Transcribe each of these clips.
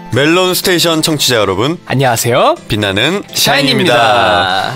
멜론 스테이션 청취자 여러분, 안녕하세요. 빛나는 샤이니입니다.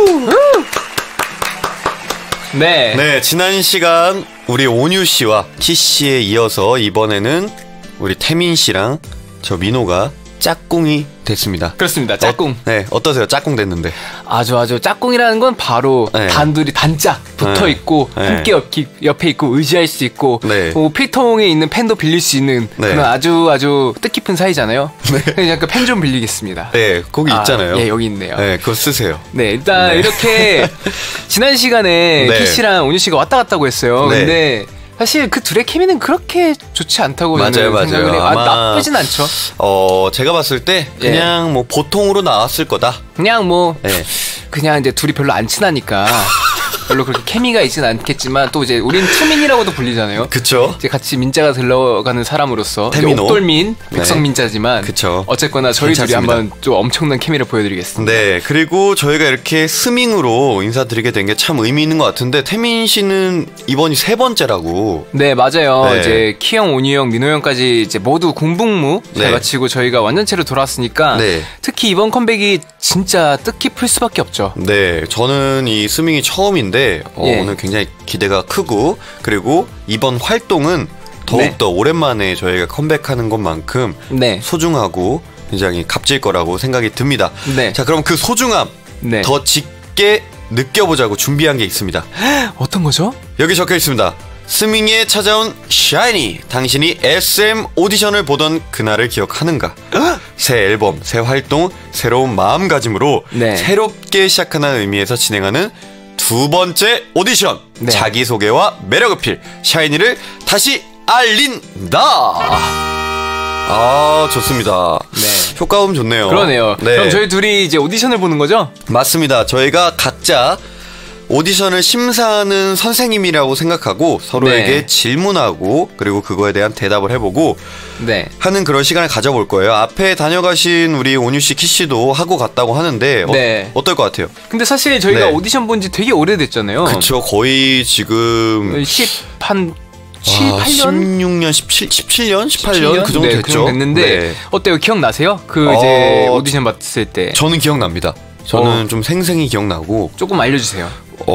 네, 지난 시간 우리 온유 씨와 키 씨에 이어서 이번에는 우리 태민 씨랑 저 민호가 짝꿍이 됐습니다. 그렇습니다. 짝꿍. 어떠세요? 짝꿍 됐는데. 아주 짝꿍이라는 건 바로 단둘이 단짝 붙어 있고 함께 옆에 있고 의지할 수 있고 필통에 있는 펜도 빌릴 수 있는 그런 아주 뜻깊은 사이잖아요. 그냥 약간 펜 좀 빌리겠습니다. 네, 거기 있잖아요. 예, 여기 있네요. 네, 그거 쓰세요. 네, 일단 이렇게 지난 시간에 키 씨랑 온유 씨가 왔다 갔다고 했어요. 근데 사실 그 둘의 케미는 그렇게 좋지 않다고 생각을 해요. 나쁘진 않죠. 제가 봤을 때 그냥 뭐 보통으로 나왔을 거다. 그냥 그냥 이제 둘이 별로 안 친하니까 별로 그렇게 케미가 있진 않겠지만 또 이제 우린 투민이라고도 불리잖아요. 그쵸. 이제 같이 민자가 들러가는 사람으로서 태민호. 옥돌민, 백성민자지만 어쨌거나 저희 둘이 한번 좀 엄청난 케미를 보여드리겠습니다. 네, 그리고 저희가 이렇게 스밍으로 인사드리게 된 게 참 의미 있는 것 같은데 태민 씨는 이번이 3번째라고. 네, 맞아요. 이제 키형, 온유형, 민호형까지 이제 모두 공복무 잘 마치고 저희가 완전체로 돌아왔으니까 특히 이번 컴백이 진짜 뜻깊을 수밖에 없죠. 네, 저는 이 스밍이 처음인데 오늘 굉장히 기대가 크고, 그리고 이번 활동은 더욱더 오랜만에 저희가 컴백하는 것만큼 소중하고 굉장히 값질 거라고 생각이 듭니다. 자, 그럼 그 소중함 더 짙게 느껴보자고 준비한 게 있습니다. 어떤 거죠? 여기 적혀 있습니다. 스밍에 찾아온 샤이니, 당신이 SM 오디션을 보던 그날을 기억하는가? 새 앨범, 새 활동, 새로운 마음가짐으로 새롭게 시작하는 의미에서 진행하는 두 번째 오디션. 자기소개와 매력 어필, 샤이니를 다시 알린다. 좋습니다. 효과음 좋네요. 그러네요. 그럼 저희 둘이 이제 오디션을 보는 거죠? 맞습니다. 저희가 각자 오디션을 심사하는 선생님이라고 생각하고 서로에게 질문하고 그리고 그거에 대한 대답을 해보고 하는 그런 시간을 가져볼 거예요. 앞에 다녀가신 우리 온유 씨, 키 씨도 하고 갔다고 하는데 어떨 것 같아요? 근데 사실 저희가 오디션 본 지 되게 오래됐잖아요. 그쵸. 거의 지금 7, 8년? 16년, 17년? 18년? 그 정도 됐죠. 됐는데 어때요? 기억나세요? 이제 오디션 봤을 때. 저는 기억납니다. 저는 좀 생생히 기억나고. 조금 알려주세요.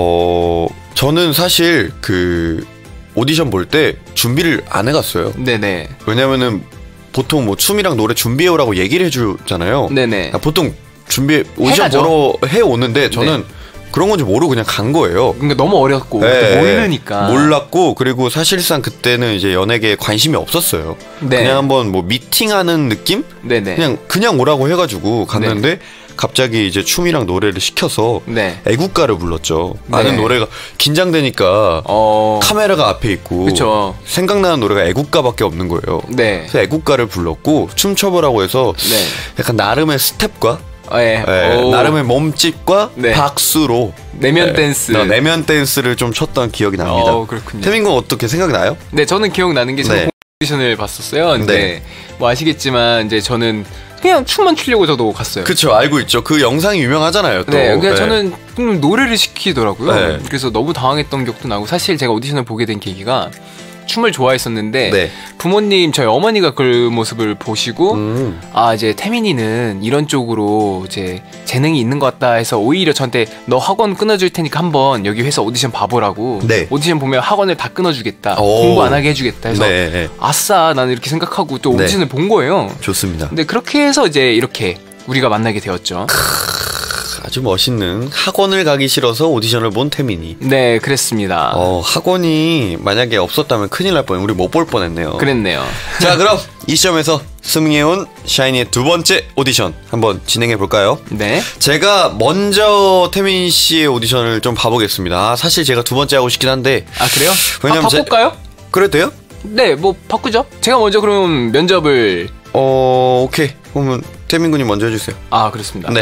저는 사실 그 오디션 볼 때 준비를 안 해갔어요. 네네. 왜냐면은 보통 뭐 춤이랑 노래 준비해오라고 얘기를 해주잖아요. 네네. 보통 오디션 보러 해오는데 저는 그런 건지 모르고 그냥 간 거예요. 그러니까 너무 어렸고 모르니까. 몰랐고, 그리고 사실상 그때는 이제 연예계에 관심이 없었어요. 그냥 한번 뭐 미팅하는 느낌? 그냥 오라고 해가지고 갔는데 갑자기 이제 춤이랑 노래를 시켜서 애국가를 불렀죠. 아는 노래가 긴장되니까 카메라가 앞에 있고 생각나는 노래가 애국가밖에 없는 거예요. 그래서 애국가를 불렀고 춤춰보라고 해서 약간 나름의 스텝과 나름의 몸짓과 박수로 내면 댄스 내면 댄스를 좀 췄던 기억이 납니다. 그렇군요. 태민 군 어떻게 생각나요? 네, 저는 기억나는 게 저는 오디션을 봤었어요. 근데 뭐 아시겠지만 이제 저는 그냥 춤만 추려고 저도 갔어요. 그쵸, 알고 있죠. 그 영상이 유명하잖아요. 또. 그냥 저는 노래를 시키더라고요. 그래서 너무 당황했던 기억도 나고, 사실 제가 오디션을 보게 된 계기가 춤을 좋아했었는데 부모님, 저희 어머니가 그 모습을 보시고 이제 태민이는 이런 쪽으로 이제 재능이 있는 것 같다 해서 오히려 저한테 너 학원 끊어줄 테니까 한번 여기 회사 오디션 봐보라고. 오디션 보면 학원을 다 끊어주겠다, 공부 안 하게 해주겠다 해서 아싸, 나는 이렇게 생각하고 또 오디션을 본 거예요. 좋습니다. 근데 그렇게 해서 이제 이렇게 우리가 만나게 되었죠. 아주 멋있는, 학원을 가기 싫어서 오디션을 본 태민이. 네, 그랬습니다. 학원이 만약에 없었다면 큰일 날 뻔, 우리 못 볼 뻔했네요. 그랬네요. 자, 그럼 이 시점에서 스밍해온 샤이니의 두 번째 오디션 한번 진행해 볼까요? 제가 먼저 태민 씨의 오디션을 좀 봐보겠습니다. 사실 제가 두 번째 하고 싶긴 한데. 그래요? 왜냐면 바꿀까요? 그래도 돼요? 네, 뭐 바꾸죠. 제가 먼저 그럼 면접을. 오케이. 그러면 태민 군이 먼저 해주세요. 그렇습니다.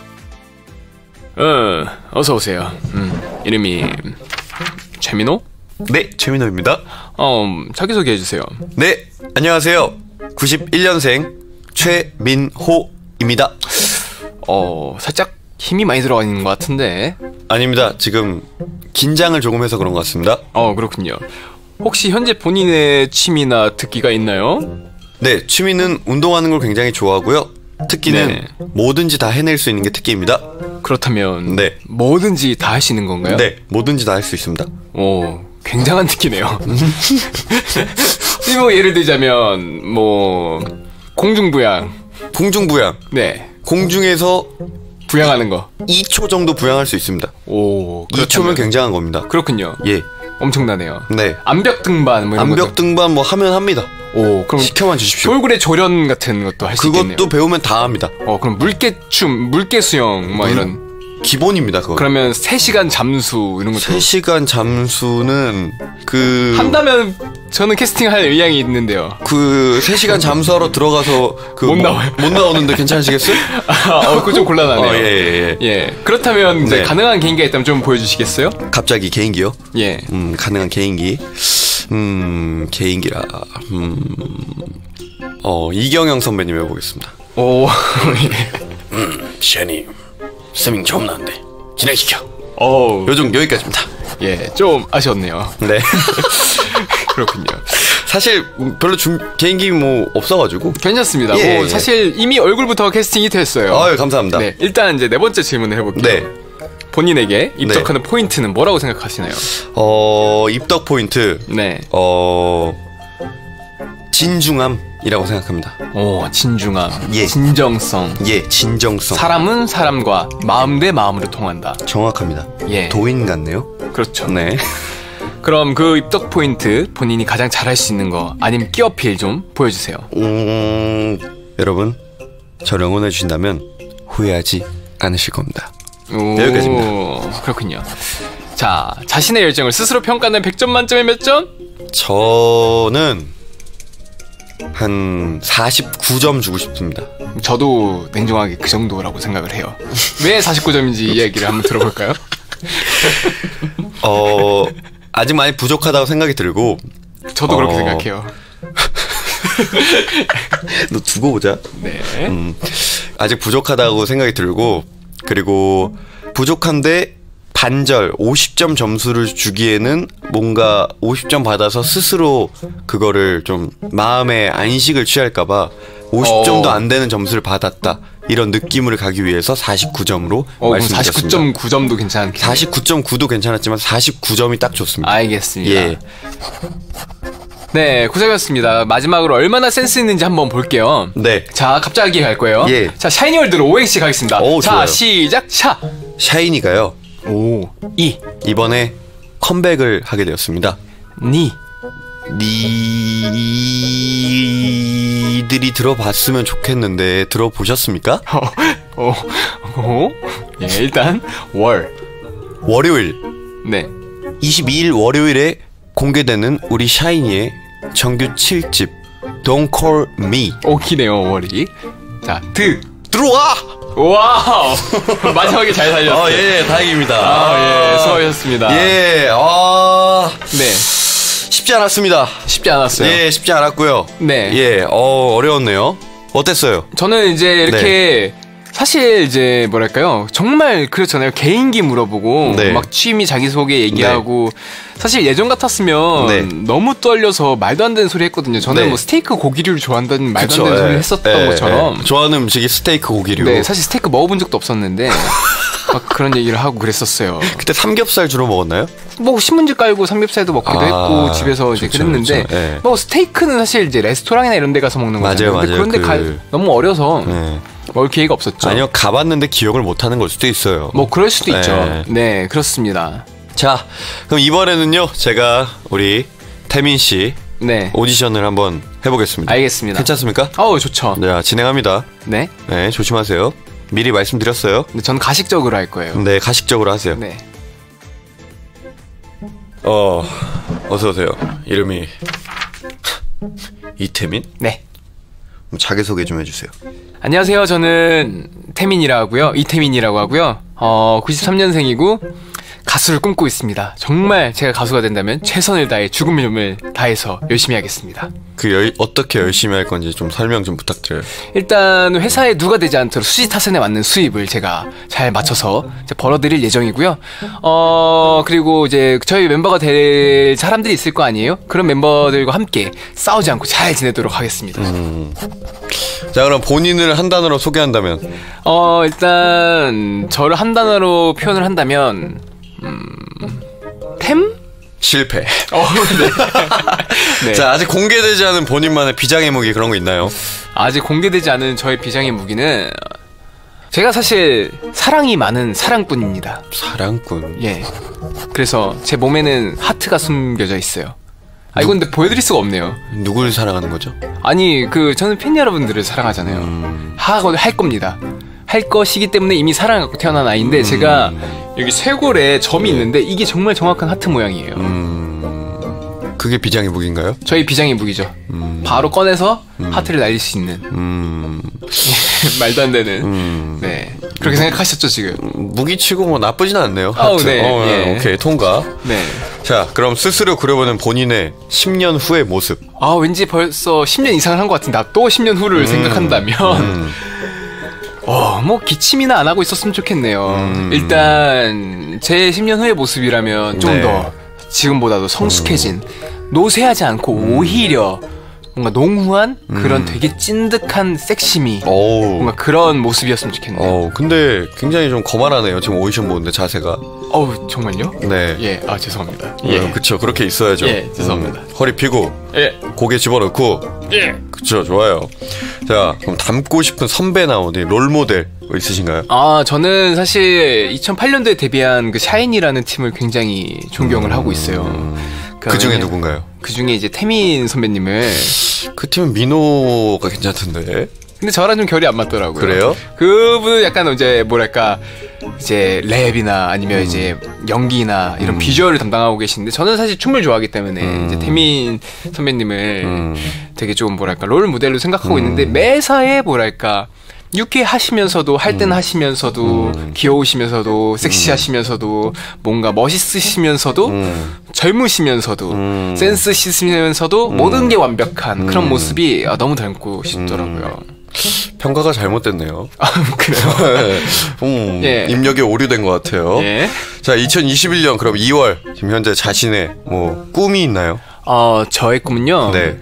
어서 오세요. 이름이 최민호? 네, 최민호입니다. 자기소개 해주세요. 네, 안녕하세요. 91년생 최민호입니다. 살짝 힘이 많이 들어가 있는 것 같은데. 아닙니다. 지금 긴장을 조금 해서 그런 것 같습니다. 그렇군요. 혹시 현재 본인의 취미나 특기가 있나요? 네, 취미는 운동하는 걸 굉장히 좋아하고요. 특기는 네. 뭐든지 다 해낼 수 있는 게 특기입니다. 그렇다면 네. 뭐든지 다 할 수 있는 건가요? 네, 뭐든지 다 할 수 있습니다. 오, 굉장한 특기네요. 뭐 예를 들자면 뭐 공중부양. 공중부양. 네. 공중에서 부양하는 거 2초 정도 부양할 수 있습니다. 오, 2초면 굉장한 겁니다. 그렇군요. 예, 엄청나네요. 네. 암벽 등반 뭐 이런 암벽 것도. 등반 뭐 하면 합니다. 오, 그럼 시켜만 주십시오. 돌고래 조련 같은 것도 할 수 있겠네요. 그것도 배우면 다 합니다. 그럼 물개춤, 물개수영 뭐 이런 기본입니다. 그거. 그러면 3시간 잠수 이런 것도 3시간 잠수는 한다면 저는 캐스팅할 의향이 있는데요. 3시간 잠수하러 들어가서 못 나와요. 못 나오는데 괜찮으시겠어요? 그거 좀 곤란하네요. 예. 그렇다면 이제 가능한 개인기가 있다면 좀 보여주시겠어요? 갑자기 개인기요? 예. 가능한 개인기. 개인기라. 이경영 선배님 해보겠습니다. 오. 샤니 스밍 좀 나는데 진행시켜. 요즘 여기까지입니다. 예, 좀 아쉬웠네요. 네. 그렇군요. 사실 별로 개인기 뭐 없어가지고 괜찮습니다. 예. 사실 이미 얼굴부터 캐스팅이 됐어요. 아유, 감사합니다. 네, 일단 이제 4번째 질문을 해볼게요. 네. 본인에게 입덕하는 네. 포인트는 뭐라고 생각하시나요? 입덕 포인트. 네. 진중함이라고 생각합니다. 오, 진중함. 예. 진정성. 예, 진정성. 사람은 사람과 마음 대 마음으로 통한다. 정확합니다. 예. 도인 같네요. 그렇죠. 네. 그럼 그 입덕 포인트 본인이 가장 잘할 수 있는 거 아니면 끼어필 좀 보여주세요. 여러분 저를 응원해 주신다면 후회하지 않으실 겁니다. 여기까지입니다. 그렇군요. 자, 자신의 열정을 스스로 평가하는 100점 만점에 몇 점? 저는 한 49점 주고 싶습니다. 저도 냉정하게 그 정도라고 생각을 해요. 왜 49점인지 이 얘기를 한번 들어볼까요? 아직 많이 부족하다고 생각이 들고 저도 그렇게 생각해요. 너 두고 보자. 네. 아직 부족하다고 생각이 들고 그리고 부족한데 반절 50점 점수를 주기에는 뭔가 50점 받아서 스스로 그거를 좀 마음의 안식을 취할까봐 50점도 안 되는 점수를 받았다 이런 느낌을 가기 위해서 49점으로 말씀드렸습니다. 49.9점도 괜찮겠네요. 49.9도 괜찮았지만 49점이 딱 좋습니다. 알겠습니다. 예. 네, 고생하셨습니다. 마지막으로 얼마나 센스 있는지 한번 볼게요. 네. 자, 갑자기 갈 거예요. 예. 자, 샤이니월드로 오행시 가겠습니다. 자, 좋아요. 시작. 샤이니가요. 이. 이번에 컴백을 하게 되었습니다. 니들이 들어봤으면 좋겠는데 들어보셨습니까? 예, 일단 월요일. 네. 22일 월요일에 공개되는 우리 샤이니의 정규 7집 Don't Call Me. 기네요, 월이. 자, 들어와! 와우! 마지막에 잘 살렸어요. 예, 다행입니다. 예, 수고하셨습니다. 예, 네. 쉽지 않았습니다. 쉽지 않았어요. 예, 쉽지 않았고요. 네. 예, 어려웠네요. 어땠어요? 저는 이제 이렇게 사실 이제 뭐랄까요, 정말 그렇잖아요. 개인기 물어보고 막 취미 자기소개 얘기하고 사실 예전 같았으면 너무 떨려서 말도 안 되는 소리 했거든요. 저는 뭐 스테이크 고기류를 좋아한다는 말도 안 되는 소리 했었던 것처럼 좋아하는 음식이 스테이크 고기류. 네, 사실 스테이크 먹어본 적도 없었는데 막 그런 얘기를 하고 그랬었어요. 그때 삼겹살 주로 먹었나요? 뭐 신문지 깔고 삼겹살도 먹기도 했고 집에서 이제 그랬는데 뭐 스테이크는 사실 이제 레스토랑이나 이런 데 가서 먹는 거잖아요. 맞아요. 근데 그런데 너무 어려서 먹을 기회가 없었죠. 아니요, 가봤는데 기억을 못하는 걸 수도 있어요. 뭐 그럴 수도 있죠. 네, 그렇습니다. 자, 그럼 이번에는요 제가 우리 태민 씨 오디션을 한번 해보겠습니다. 알겠습니다. 괜찮습니까? 좋죠. 네, 진행합니다. 네, 조심하세요. 미리 말씀드렸어요. 네, 저는 가식적으로 할 거예요. 네, 가식적으로 하세요. 네. 어서 오세요. 이름이 이태민? 네. 자기소개 좀 해주세요. 안녕하세요. 저는 태민이라고 하고요. 이태민이라고 하고요. 93년생이고 가수를 꿈꾸고 있습니다. 정말 제가 가수가 된다면 최선을 다해 죽음을 다해서 열심히 하겠습니다. 어떻게 열심히 할 건지 좀 설명 좀 부탁드려요. 일단 회사에 누가 되지 않도록 수지타산에 맞는 수입을 제가 잘 맞춰서 벌어드릴 예정이고요. 그리고 이제 저희 멤버가 될 사람들이 있을 거 아니에요? 그런 멤버들과 함께 싸우지 않고 잘 지내도록 하겠습니다. 자, 그럼 본인을 한 단어로 소개한다면? 일단 저를 한 단어로 표현을 한다면 템? 실패. 네. 네. 자, 아직 공개되지 않은 본인만의 비장의 무기 그런 거 있나요? 아직 공개되지 않은 저의 비장의 무기는 제가 사실 사랑이 많은 사랑꾼입니다. 사랑꾼? 예. 그래서 제 몸에는 하트가 숨겨져 있어요. 이건 근데 보여드릴 수가 없네요. 누굴 사랑하는 거죠? 아니, 저는 팬 여러분들을 사랑하잖아요. 할 겁니다. 할 것이기 때문에 이미 사랑을 갖고 태어난 아이인데 제가 여기 쇄골에 점이 있는데 이게 정말 정확한 하트 모양이에요. 그게 비장의 무기인가요? 저희 비장의 무기죠. 바로 꺼내서 하트를 날릴 수 있는. 말도 안 되는. 네. 그렇게 생각하셨죠 지금? 무기치고 뭐 나쁘진 않네요. 하트. 네. 예. 오케이, 통과. 네. 자, 그럼 스스로 그려보는 본인의 10년 후의 모습. 왠지 벌써 10년 이상을 한 것 같은데 또 10년 후를 생각한다면 뭐 기침이나 안 하고 있었으면 좋겠네요. 일단 제 10년 후의 모습이라면 좀 더 지금보다도 성숙해진, 노쇠하지 않고 오히려 뭔가 농후한 그런 되게 찐득한 섹시미, 뭔가 그런 모습이었으면 좋겠네요. 근데 굉장히 좀 거만하네요. 지금 오디션 보는데 자세가. 정말요? 네. 예, 죄송합니다. 예, 그쵸, 그렇게 있어야죠. 예, 죄송합니다. 허리 피고, 고개 집어넣고, 그쵸, 좋아요. 자, 그럼 닮고 싶은 선배나 롤모델 있으신가요? 저는 사실 2008년도에 데뷔한 그 샤이니라는 팀을 굉장히 존경을 하고 있어요. 그 중에 누군가요? 그 중에 이제 태민 선배님을. 그 팀은 민호가 괜찮던데. 근데 저랑 좀 결이 안 맞더라고요. 그래요? 그분은 약간 이제 뭐랄까 이제 랩이나 아니면 이제 연기나 이런 비주얼을 담당하고 계시는데 저는 사실 춤을 좋아하기 때문에 이제 태민 선배님을 되게 좀 뭐랄까 롤 모델로 생각하고 있는데 매사에 뭐랄까 유쾌하시면서도 할 땐 하시면서도 귀여우시면서도 섹시하시면서도 뭔가 멋있으시면서도 젊으시면서도 센스 있으면서도 모든 게 완벽한 그런 모습이 너무 닮고 싶더라고요. 평가가 잘못됐네요. 그래요? 예. 입력이 오류된 것 같아요. 예. 자, 2021년 그럼 2월 지금 현재 자신의 꿈이 있나요? 저의 꿈은요. 네.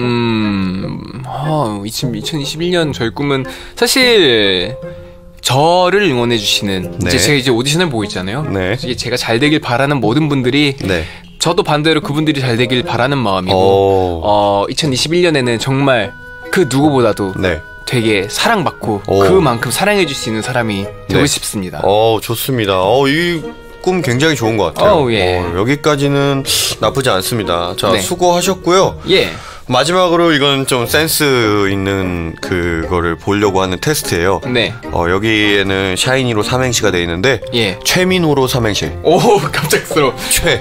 2021년 저의 꿈은 사실 저를 응원해주시는 제가 이제 오디션을 보고 있잖아요. 네. 제가 잘 되길 바라는 모든 분들이 저도 반대로 그분들이 잘 되길 바라는 마음이고 2021년에는 정말 그 누구보다도 되게 사랑받고 그만큼 사랑해줄 수 있는 사람이 되고 싶습니다. 좋습니다. 이 꿈 굉장히 좋은 것 같아요. 여기까지는 나쁘지 않습니다. 자, 수고하셨고요. 예. 마지막으로 이건 좀 센스 있는 그거를 보려고 하는 테스트예요. 네. 여기에는 샤이니로 삼행시가 돼 있는데 최민호로 삼행시. 갑작스러워.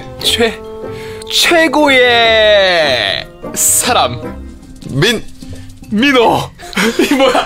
최고의 사람. 민호. 이 뭐야?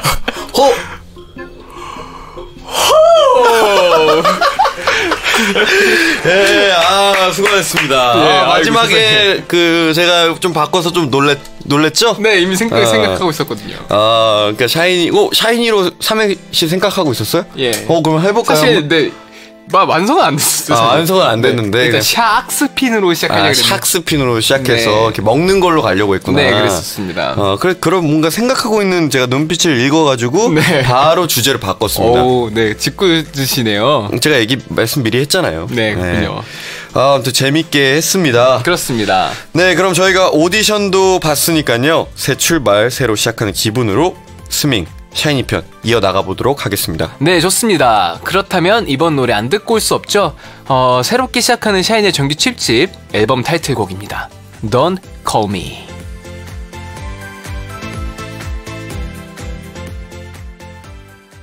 수고하셨습니다. 마지막에 제가 좀 바꿔서 좀 놀랬죠? 네, 이미 생각하고 있었거든요. 그러니까 샤이니로 삼행시 생각하고 있었어요? 예. 그럼 해볼까요? 사실 완성은 안 됐어요. 완성은 안 됐는데 일단 샥스핀으로 시작하려고 했는데 샥스핀으로 시작해서 이렇게 먹는 걸로 가려고 했구나. 네, 그랬었습니다. 그럼 뭔가 생각하고 있는 제가 눈빛을 읽어가지고 바로 주제를 바꿨습니다. 네, 짓궂으시네요. 제가 말씀 미리 했잖아요. 네, 그렇군요. 아무튼 재밌게 했습니다. 그렇습니다. 네, 그럼 저희가 오디션도 봤으니까요. 새 출발, 새로 시작하는 기분으로 스밍 샤이니 편 이어나가보도록 하겠습니다. 네, 좋습니다. 그렇다면 이번 노래 안 듣고 올 수 없죠? 새롭게 시작하는 샤이니의 정규 7집 앨범 타이틀곡입니다. Don't Call Me.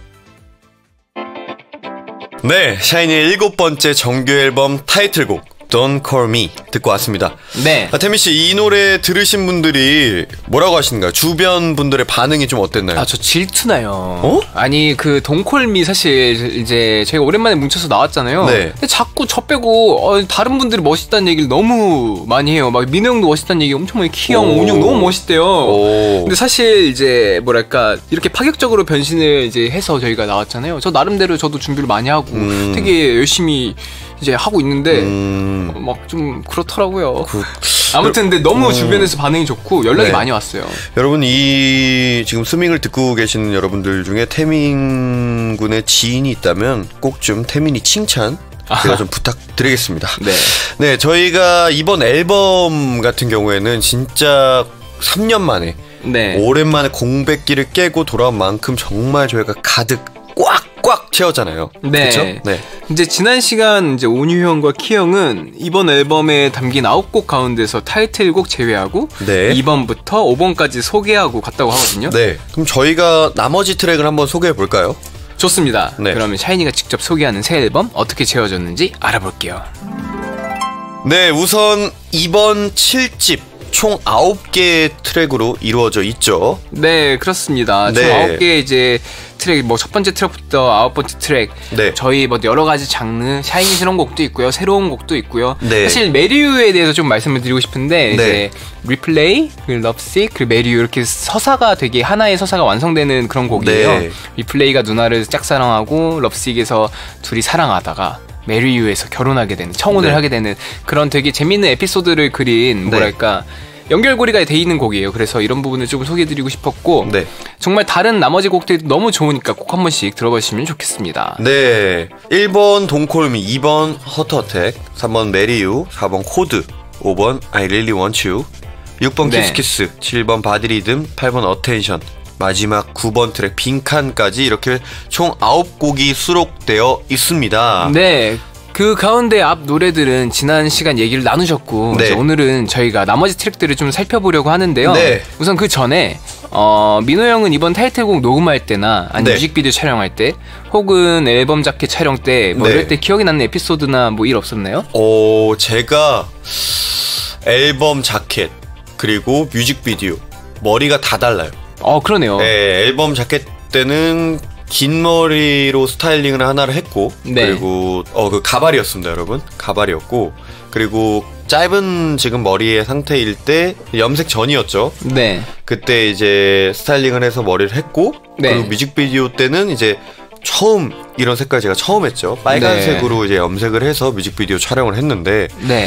네, 샤이니의 7번째 정규 앨범 타이틀곡 Don't Call Me 듣고 왔습니다. 네. 태민 씨, 이 노래 들으신 분들이 뭐라고 하시는가요? 주변 분들의 반응이 좀 어땠나요? 저 질투나요. 아니 그 Don't Call Me 사실 이제 저희가 오랜만에 뭉쳐서 나왔잖아요. 네. 근데 자꾸 저 빼고 다른 분들이 멋있다는 얘기를 너무 많이 해요. 막 민호 형도 멋있다는 얘기 엄청 많이, 키형, 온형 너무 멋있대요. 근데 사실 이제 뭐랄까 이렇게 파격적으로 변신을 이제 해서 저희가 나왔잖아요. 저 나름대로 저도 준비를 많이 하고 되게 열심히 이제 하고 있는데 막 좀 그렇더라고요. 아무튼 근데 너무 주변에서 반응이 좋고 연락이 많이 왔어요. 여러분, 이 지금 스밍을 듣고 계시는 여러분들 중에 태민 군의 지인이 있다면 꼭 좀 태민이 칭찬 제가 좀 부탁드리겠습니다. 네, 저희가 이번 앨범 같은 경우에는 진짜 3년 만에 오랜만에 공백기를 깨고 돌아온 만큼 정말 저희가 가득 꽉 채웠잖아요. 네. 그쵸? 네. 이제 지난 시간 이제 온유 형과 키 형은 이번 앨범에 담긴 9곡 가운데서 타이틀곡 제외하고 2번부터 5번까지 소개하고 갔다고 하거든요. 네. 그럼 저희가 나머지 트랙을 한번 소개해 볼까요? 좋습니다. 그러면 샤이니가 직접 소개하는 새 앨범 어떻게 채워졌는지 알아볼게요. 네, 우선 이번 7집 총 9개의 트랙으로 이루어져 있죠. 네, 그렇습니다. 총 9개 이제 트랙, 뭐 첫 번째 트랙부터 9번째 트랙, 저희 뭐 여러 가지 장르, 샤이니스러운 곡도 있고요, 새로운 곡도 있고요. 사실 메리유에 대해서 좀 말씀을 드리고 싶은데 이제 리플레이, 러브식, 그리고 메리유 이렇게 서사가 되게 하나의 서사가 완성되는 그런 곡이에요. 리플레이가 누나를 짝사랑하고 러브식에서 둘이 사랑하다가 메리유에서 결혼하게 되는, 청혼을 하게 되는 그런 되게 재밌는 에피소드를 그린 뭐랄까 연결고리가 돼 있는 곡이에요. 그래서 이런 부분을 조금 소개해드리고 싶었고 정말 다른 나머지 곡들도 너무 좋으니까 꼭 한 번씩 들어보시면 좋겠습니다. 네, 1번 동콜미, 2번 허터택, 3번 메리유, 4번 코드, 5번 I Really Want You, 6번 키스키스, 7번 바디리듬, 8번 어텐션, 마지막 9번 트랙 빈칸까지 이렇게 총 9곡이 수록되어 있습니다. 네, 그 가운데 앞 노래들은 지난 시간 얘기를 나누셨고 이제 오늘은 저희가 나머지 트랙들을 좀 살펴보려고 하는데요. 우선 그 전에 민호 형은 이번 타이틀곡 녹음할 때나 아니면 뮤직비디오 촬영할 때 혹은 앨범 자켓 촬영 때 뭐 이럴 때 기억이 나는 에피소드나 뭐 일 없었나요? 제가 앨범 자켓 그리고 뮤직비디오 머리가 다 달라요. 그러네요. 네, 앨범 자켓 때는 긴 머리로 스타일링을 하나를 했고 그리고 그 가발이었습니다, 여러분. 가발이었고 그리고 짧은 지금 머리의 상태일 때 염색 전이었죠. 그때 이제 스타일링을 해서 머리를 했고 그리고 뮤직비디오 때는 이제 처음 이런 색깔 제가 처음 했죠. 빨간색으로 이제 염색을 해서 뮤직비디오 촬영을 했는데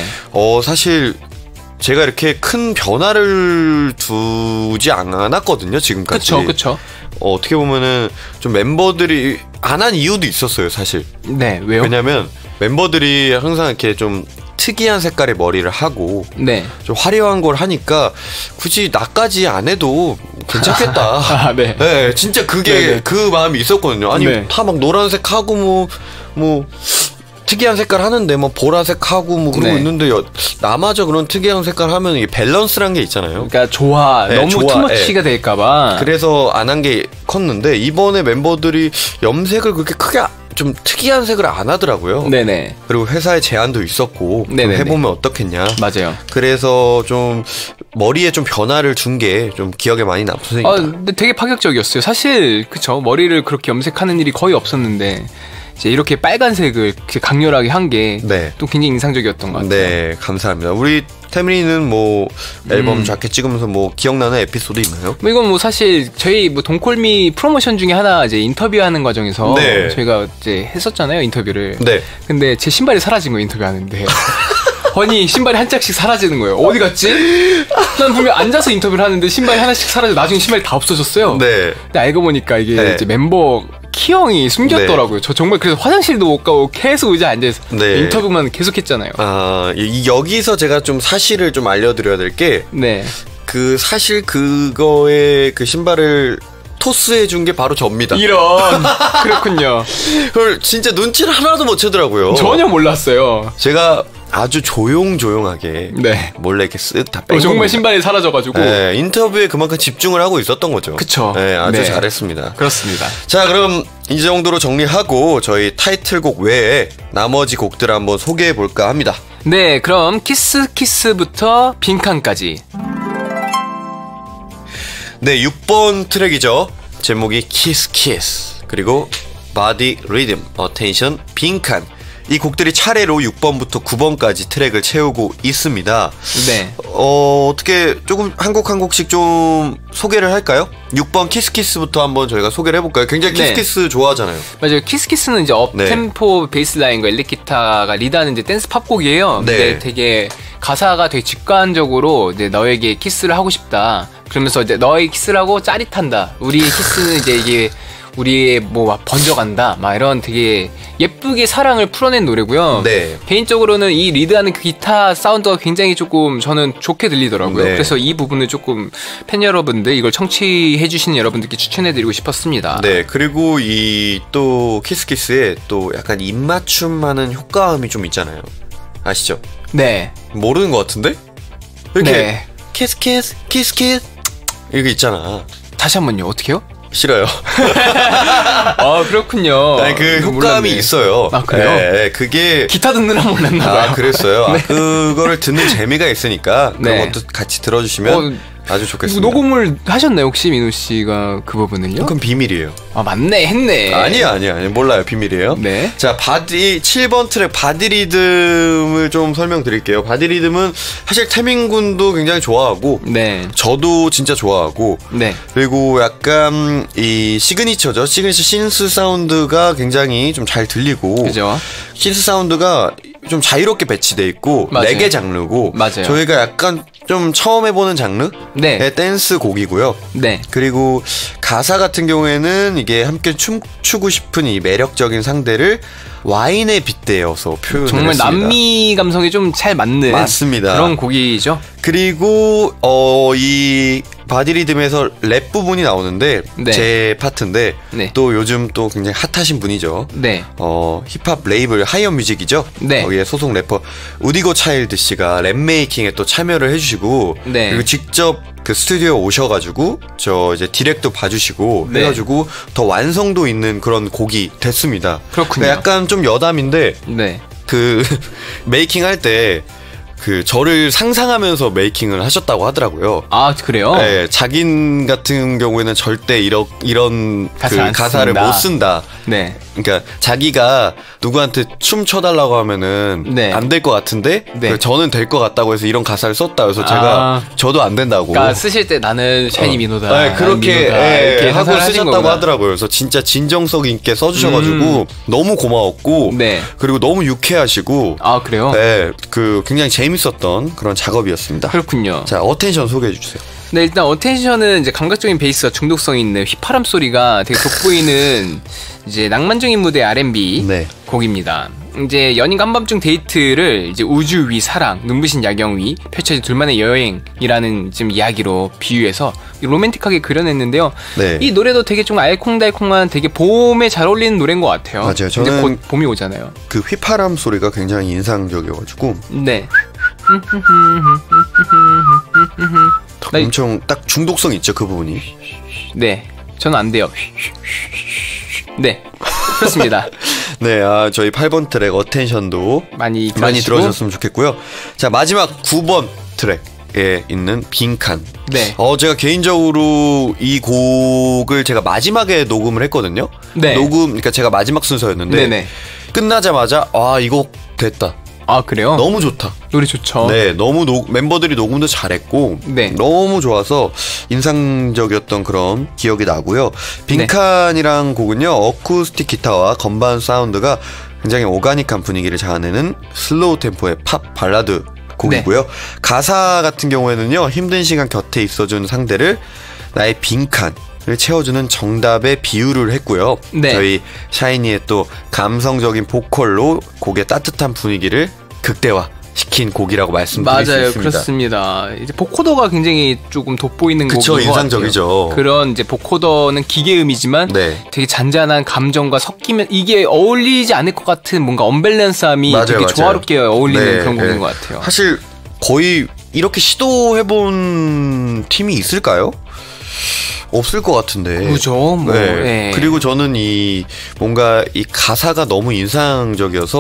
사실 제가 이렇게 큰 변화를 두지 않았거든요, 지금까지. 그쵸. 어떻게 보면은 좀 멤버들이 안 한 이유도 있었어요, 사실. 왜요? 왜냐면 멤버들이 항상 이렇게 좀 특이한 색깔의 머리를 하고 좀 화려한 걸 하니까 굳이 나까지 안 해도 괜찮겠다. 진짜 그게 그 마음이 있었거든요. 아니 다 막 노란색 하고 뭐 특이한 색깔 하는데 뭐 보라색 하고 뭐 그러고 있는데 나마저 그런 특이한 색깔 하면 이게 밸런스란 게 있잖아요. 그러니까 너무 투머치가 될까봐. 그래서 안 한 게 컸는데 이번에 멤버들이 염색을 그렇게 크게 좀 특이한 색을 안 하더라고요. 그리고 회사에 제안도 있었고 좀 해보면 어떻겠냐. 맞아요. 그래서 좀 머리에 좀 변화를 준 게 좀 기억에 많이 남습니다. 근데 되게 파격적이었어요. 사실 그쵸, 머리를 그렇게 염색하는 일이 거의 없었는데 이제 이렇게 빨간색을 강렬하게 한 게 또 굉장히 인상적이었던 것 같아요. 네, 감사합니다. 우리 태민이는 뭐 앨범 자켓 찍으면서 뭐 기억나는 에피소드 있나요? 이건 뭐 사실 저희 뭐 동콜미 프로모션 중에 하나 이제 인터뷰하는 과정에서 저희가 이제 했었잖아요, 인터뷰를. 근데 제 신발이 사라진 거예요, 인터뷰하는데. 아니 신발이 한 짝씩 사라지는 거예요. 어디 갔지? 난 분명 앉아서 인터뷰를 하는데 신발이 하나씩 사라져. 나중에 신발이 다 없어졌어요. 근데 알고 보니까 이게 이제 멤버 키 형이 숨겼더라고요. 저 정말 그래서 화장실도 못 가고 계속 의자에 앉아서 인터뷰만 계속 했잖아요. 여기서 제가 좀 사실을 좀 알려드려야 될 게 그 사실 그거에 그 신발을 토스해준 게 바로 접니다. 이런. 그렇군요. 그걸 진짜 눈치를 하나도 못 채더라고요. 전혀 몰랐어요. 제가 아주 조용조용하게 몰래 이렇게 쓱 다 뺀 정말 신발이 사라져가지고 인터뷰에 그만큼 집중을 하고 있었던 거죠. 그쵸. 아주 잘했습니다. 그렇습니다. 자, 그럼 이 정도로 정리하고 저희 타이틀곡 외에 나머지 곡들 한번 소개해 볼까 합니다. 네, 그럼 키스부터 빈칸까지. 네, 6번 트랙이죠. 제목이 키스 그리고 바디 리듬, 어텐션, 빈칸. 이 곡들이 차례로 6번부터 9번까지 트랙을 채우고 있습니다. 네. 어떻게 조금 한 곡씩 좀 소개를 할까요? 6번 키스부터 한번 저희가 소개를 해볼까요? 굉장히 키스 좋아하잖아요. 맞아요. 키스는 이제 업템포 베이스라인과 일렉기타가 리드하는 이제 댄스 팝곡이에요. 근데 되게 가사가 되게 직관적으로 이제 너에게 키스를 하고 싶다. 그러면서 이제 너의 키스를 하고 짜릿한다. 우리의 키스는 이제 이게 우리의 뭐 번져간다 막 이런 되게 예쁘게 사랑을 풀어낸 노래고요. 네. 개인적으로는 이 리드하는 그 기타 사운드가 굉장히 조금 저는 좋게 들리더라고요. 네. 그래서 이 부분을 조금 팬 여러분들, 이걸 청취해 주시는 여러분들께 추천해드리고 싶었습니다. 네. 그리고 이 또 키스에 또 약간 입맞춤하는 효과음이 좀 있잖아요. 아시죠? 네. 모르는 것 같은데? 이렇게 키스 이렇게 있잖아. 다시 한 번요. 어떻게요? 싫어요. 아, 그렇군요. 아니, 그 효과음이 있어요. 아, 그래요? 네, 그게 기타 듣느라 몰랐나봐요. 아, 그랬어요. 네. 그거를 듣는 재미가 있으니까 그런 것도 같이 들어주시면 아주 좋겠습니다. 녹음을 하셨나요, 혹시 민호 씨가 그 부분을요? 그건 비밀이에요. 아, 맞네, 했네. 아니야, 몰라요, 비밀이에요. 네. 자, 7번 트랙 바디 리듬을 좀 설명드릴게요. 바디 리듬은 사실 태민 군도 굉장히 좋아하고, 저도 진짜 좋아하고, 그리고 약간 이 시그니처 신스 사운드가 굉장히 좀 잘 들리고, 그죠? 신스 사운드가 좀 자유롭게 배치돼 있고, 레게 장르고, 저희가 약간 좀 처음 해보는 장르? 네. 댄스 곡이고요. 네. 그리고 가사 같은 경우에는 이게 함께 춤추고 싶은 이 매력적인 상대를 와인에 빗대어서 표현을 정말 했습니다. 남미 감성에 좀 잘 맞는 맞습니다. 그런 곡이죠. 그리고 이 바디 리듬에서 랩 부분이 나오는데 제 파트인데 또 요즘 또 굉장히 핫하신 분이죠. 힙합 레이블 하이어 뮤직이죠. 거기에 소속 래퍼 우디고 차일드 씨가 랩 메이킹에 또 참여를 해주시고 그리고 직접 그 스튜디오에 오셔가지고 저 이제 디렉도 봐주시고 해가지고 더 완성도 있는 그런 곡이 됐습니다. 그렇군요. 그러니까 약간 좀 여담인데 그 메이킹 할 때 그 저를 상상하면서 메이킹을 하셨다고 하더라고요. 아, 그래요? 네, 자긴 같은 경우에는 절대 이런 가사를 못 쓴다. 그러니까 자기가 누구한테 춤 춰달라고 하면은 안 될 것 같은데 저는 될 것 같다고 해서 이런 가사를 썼다. 그래서 제가 저도 안 된다고. 그러니까 쓰실 때 나는 샤이니 민호다. 그렇게 이렇게 하고 쓰셨다고 하더라고요. 그래서 진짜 진정성 있게 써주셔가지고 너무 고마웠고 그리고 너무 유쾌하시고. 아, 그래요? 네, 그 굉장히 재밌었던 그런 작업이었습니다. 그렇군요. 자, 어텐션 소개해 주세요. 네, 일단 어텐션은 이제 감각적인 베이스와 중독성 있는 휘파람 소리가 되게 돋보이는 이제 낭만적인 무대 R&B 곡입니다. 이제 연인과 한밤중 데이트를 이제 우주 위 사랑, 눈부신 야경 위 펼쳐진 둘만의 여행이라는 지금 이야기로 비유해서 로맨틱하게 그려냈는데요. 이 노래도 되게 좀 알콩달콩한 되게 봄에 잘 어울리는 노래인 것 같아요. 맞아요. 저는 이제 곧 봄이 오잖아요. 그 휘파람 소리가 굉장히 인상적이어가지고. 엄청 딱 중독성 있죠, 그 부분이. 네, 저는 안 돼요. 네, 그렇습니다. 네, 저희 8번 트랙 어텐션도 많이 들어주셨으면 좋겠고요. 자, 마지막 9번 트랙에 있는 빈칸. 제가 개인적으로 이 곡을 제가 마지막에 녹음을 했거든요. 그러니까 제가 마지막 순서였는데 끝나자마자 이 곡 됐다. 아, 그래요? 너무 좋다. 노래 좋죠. 네, 너무 멤버들이 녹음도 잘했고 너무 좋아서 인상적이었던 그런 기억이 나고요. 빈칸이란 곡은요, 어쿠스틱 기타와 건반 사운드가 굉장히 오가닉한 분위기를 자아내는 슬로우 템포의 팝 발라드 곡이고요. 가사 같은 경우에는요, 힘든 시간 곁에 있어준 상대를 나의 빈칸을 채워주는 정답의 비유를 했고요. 저희 샤이니의 또 감성적인 보컬로 곡의 따뜻한 분위기를 극대화시킨 곡이라고 말씀드릴 수 있습니다. 맞아요, 그렇습니다. 이제 보코더가 굉장히 조금 돋보이는 곡인 것 같아요. 인상적이죠. 그런 이제 보코더는 기계음이지만 되게 잔잔한 감정과 섞이면 이게 어울리지 않을 것 같은 뭔가 언밸런스함이 되게 조화롭게 어울리는 그런 곡인 것 같아요. 사실 거의 이렇게 시도해본 팀이 있을까요? 없을 것 같은데. 그죠. 그리고 저는 뭔가 이 가사가 너무 인상적이어서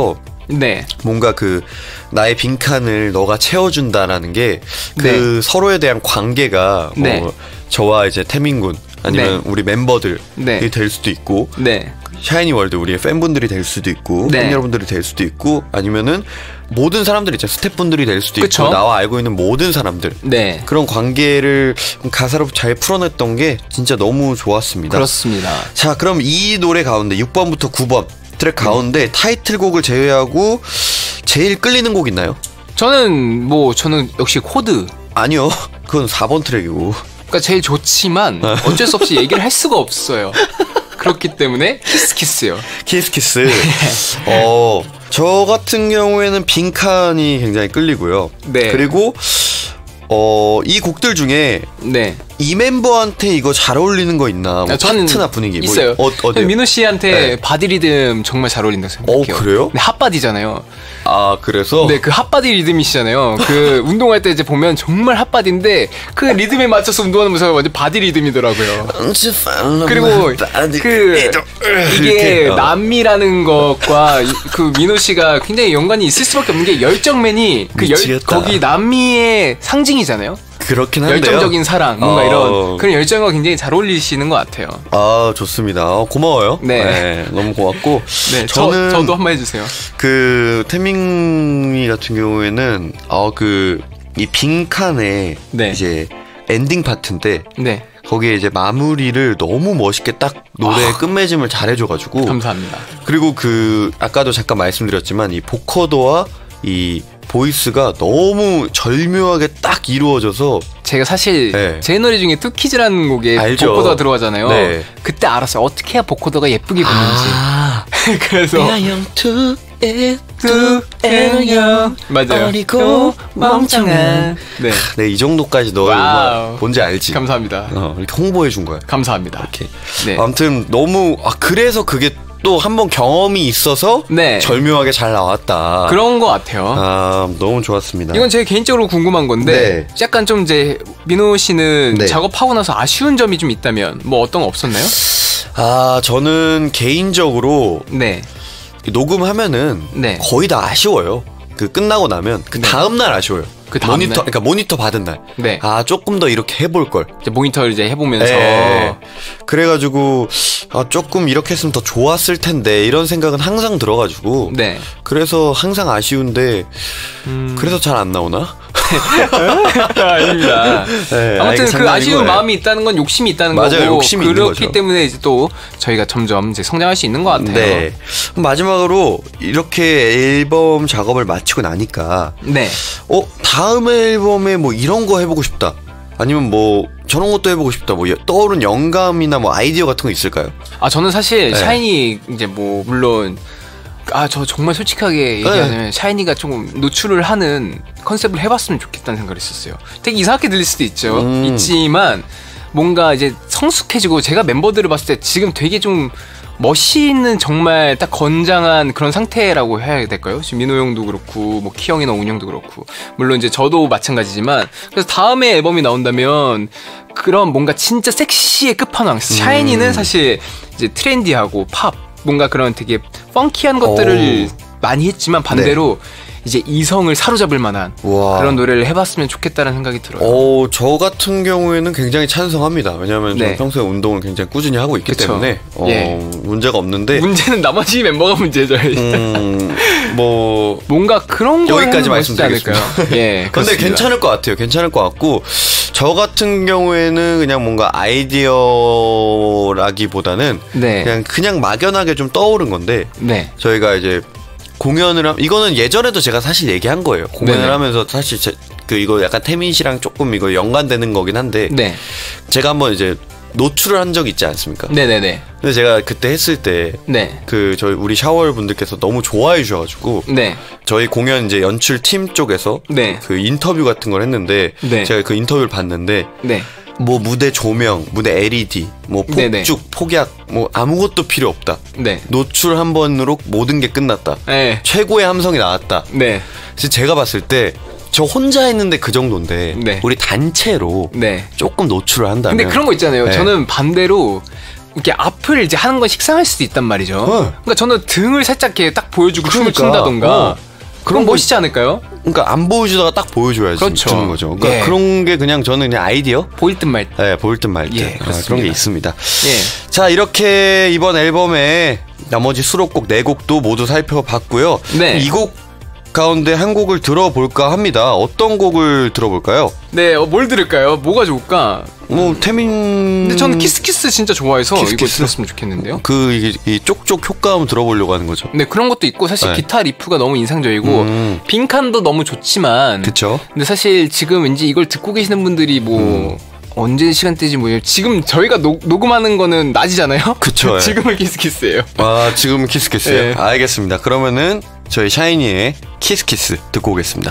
네. 뭔가 그 나의 빈칸을 너가 채워준다라는 게 그 네. 서로에 대한 관계가 네. 뭐 저와 이제 태민군 아니면 네. 우리 멤버들이 네. 될 수도 있고 네. 샤이니월드 우리의 팬분들이 될 수도 있고 네. 팬 여러분들이 될 수도 있고 아니면은 모든 사람들이 있죠. 스태프분들이 될 수도 그쵸? 있고 나와 알고 있는 모든 사람들 네. 그런 관계를 가사로 잘 풀어냈던 게 진짜 너무 좋았습니다. 그렇습니다. 자, 그럼 이 노래 가운데 6번부터 9번 트랙 가운데 타이틀곡을 제외하고 제일 끌리는 곡 있나요? 저는 역시 코드. 아니요, 그건 4번 트랙이고. 그러니까 제일 좋지만 어쩔 수 없이 얘기를 할 수가 없어요. 그렇기 때문에 키스키스요. 키스키스. 저 같은 경우에는 빈칸이 굉장히 끌리고요. 네. 그리고 이 곡들 중에 네. 이 멤버한테 이거 잘 어울리는 거 있나? 뭐 파트나 분위기 있어요. 민호 씨한테 네. 바디 리듬 정말 잘 어울린다고 생각해요. 그래요? 네, 핫바디잖아요. 아, 그래서? 네, 그 핫바디 리듬이시잖아요. 그 운동할 때 이제 보면 정말 핫바디인데 그 리듬에 맞춰서 운동하는 모습이 완전 바디 리듬이더라고요. 그리고 이게 남미라는 것과 그 민호 씨가 굉장히 연관이 있을 수밖에 없는 게 열정맨이 거기 남미의 상징이잖아요. 그렇긴 한데요. 열정적인 사랑, 뭔가 이런 그런 열정과 굉장히 잘 어울리시는 것 같아요. 아, 좋습니다. 고마워요. 네. 네, 너무 고맙고. 네, 저도 한번 해주세요. 그 태민이 같은 경우에는 이 빈칸에 네. 이제 엔딩 파트인데. 네. 거기에 이제 마무리를 너무 멋있게 딱 노래의 끝맺음을 잘해줘가지고. 감사합니다. 그리고 아까도 잠깐 말씀드렸지만 이 보커더와 이 보이스가 너무 절묘하게 딱 이루어져서 제가 사실 네. 제 노래 중에 투키즈라는 곡에 알죠. 보코더가 들어가잖아요. 네. 그때 알았어요. 어떻게 해야 보코더가 예쁘게 부르는지. 그래서 맞아요. 어리고 멍청한. 네, 이 정도까지 너 뭔지 알지? 감사합니다. 이렇게 홍보해 준 거야. 감사합니다. 이렇게. 네. 아무튼 너무 그래서 그게 또 한 번 경험이 있어서 네. 절묘하게 잘 나왔다. 그런 것 같아요. 아, 너무 좋았습니다. 이건 제 개인적으로 궁금한 건데 네. 약간 좀 이제 민호 씨는 네. 작업하고 나서 아쉬운 점이 좀 있다면 뭐 어떤 거 없었나요? 아, 저는 개인적으로 네. 녹음하면은 네. 거의 다 아쉬워요. 끝나고 나면 다음 날 아쉬워요. 모니터 받은 날. 네. 아, 조금 더 이렇게 해볼 걸. 이제 모니터를 이제 해보면서. 네. 그래가지고 조금 이렇게 했으면 더 좋았을 텐데 이런 생각은 항상 들어가지고. 네. 그래서 항상 아쉬운데 그래서 잘 안 나오나? 아닙니다. 네, 아무튼 그 아쉬운 마음이 있다는 건 욕심이 있다는 맞아요, 거고 욕심이 그렇기 있는 거죠. 때문에 이제 또 저희가 점점 이제 성장할 수 있는 것 같아요. 네. 마지막으로 이렇게 앨범 작업을 마치고 나니까 네. 다음 앨범에 뭐 이런 거 해보고 싶다. 아니면 뭐 저런 것도 해보고 싶다. 뭐 떠오른 영감이나 뭐 아이디어 같은 거 있을까요? 아, 저는 사실 네. 샤이니 이제 뭐 물론 저 정말 솔직하게 얘기하면 네. 샤이니가 조금 노출을 하는 컨셉을 해봤으면 좋겠다는 생각을 했었어요. 되게 이상하게 들릴 수도 있지만 뭔가 이제 성숙해지고 제가 멤버들을 봤을 때 지금 되게 좀 멋있는 정말 딱 건장한 그런 상태라고 해야 될까요? 지금 민호 형도 그렇고 뭐 키 형이나 운 형도 그렇고 물론 이제 저도 마찬가지지만 그래서 다음에 앨범이 나온다면 그런 뭔가 진짜 섹시의 끝판왕 샤이니는 사실 이제 트렌디하고 팝 뭔가 그런 되게 펑키한 것들을 많이 했지만 반대로 네. 이제 이성을 사로잡을 만한 우와. 그런 노래를 해봤으면 좋겠다는 생각이 들어요. 저 같은 경우에는 굉장히 찬성합니다. 왜냐하면 네. 저는 평소에 운동을 굉장히 꾸준히 하고 있기 그쵸. 때문에 문제가 없는데 문제는 나머지 멤버가 문제죠. 뭐 뭔가 그런 거 여기까지 말씀드리겠습니다. 예, 근데 괜찮을 것 같아요. 괜찮을 것 같고 저 같은 경우에는 그냥 뭔가 아이디어라기보다는 네. 그냥 막연하게 좀 떠오른 건데 네. 저희가 이제 공연을 이거는 예전에도 제가 사실 얘기한 거예요. 공연을 네네. 하면서 사실 이거 약간 태민 씨랑 조금 이거 연관되는 거긴 한데 네. 제가 한번 이제 노출을 한 적이 있지 않습니까? 네네네. 근데 제가 그때 했을 때 네. 저희 우리 샤월 분들께서 너무 좋아해 주셔가지고 네. 저희 공연 이제 연출 팀 쪽에서 네. 그 인터뷰 같은 걸 했는데 네. 제가 그 인터뷰를 봤는데 네. 뭐 무대 조명, 무대 LED, 뭐 폭죽, 네네. 폭약, 뭐 아무것도 필요 없다. 네. 노출 한 번으로 모든 게 끝났다. 네. 최고의 함성이 나왔다. 네. 그래서 제가 봤을 때 저 혼자 했는데 그 정도인데 네. 우리 단체로 네. 조금 노출을 한다면. 근데 그런 거 있잖아요. 네. 저는 반대로 이렇게 앞을 이제 하는 건 식상할 수도 있단 말이죠. 그러니까 저는 등을 살짝 이렇게 딱 보여주고 춤을 춘다던가 그런 멋있지 않을까요? 그러니까 안 보여주다가 딱 보여줘야지 그렇죠. 주는 거죠. 그러니까 그런 게 그냥 저는 그냥 아이디어? 보일 듯 말 듯. 네, 보일 듯 말 듯. 그런 게 있습니다. 자, 이렇게 이번 앨범에 나머지 수록곡 4곡도 모두 살펴봤고요. 이 곡 가운데 한 곡을 들어볼까 합니다. 어떤 곡을 들어볼까요? 네, 뭘 들을까요? 뭐가 좋을까? 태민. 근데 저는 키스키스 진짜 좋아해서 이거 들었으면 좋겠는데요. 이 쪽쪽 효과음 들어보려고 하는 거죠. 네, 그런 것도 있고 사실 기타 리프가 너무 인상적이고 빈칸도 너무 좋지만. 그렇죠. 근데 사실 지금 이제 이걸 듣고 계시는 분들이 언제 시간대지 지금 저희가 녹음하는 거는 낮이잖아요. 그쵸. 지금은 키스키스예요. 지금은 키스키스예요. 알겠습니다. 그러면은 저희 샤이니의 키스키스 듣고 오겠습니다.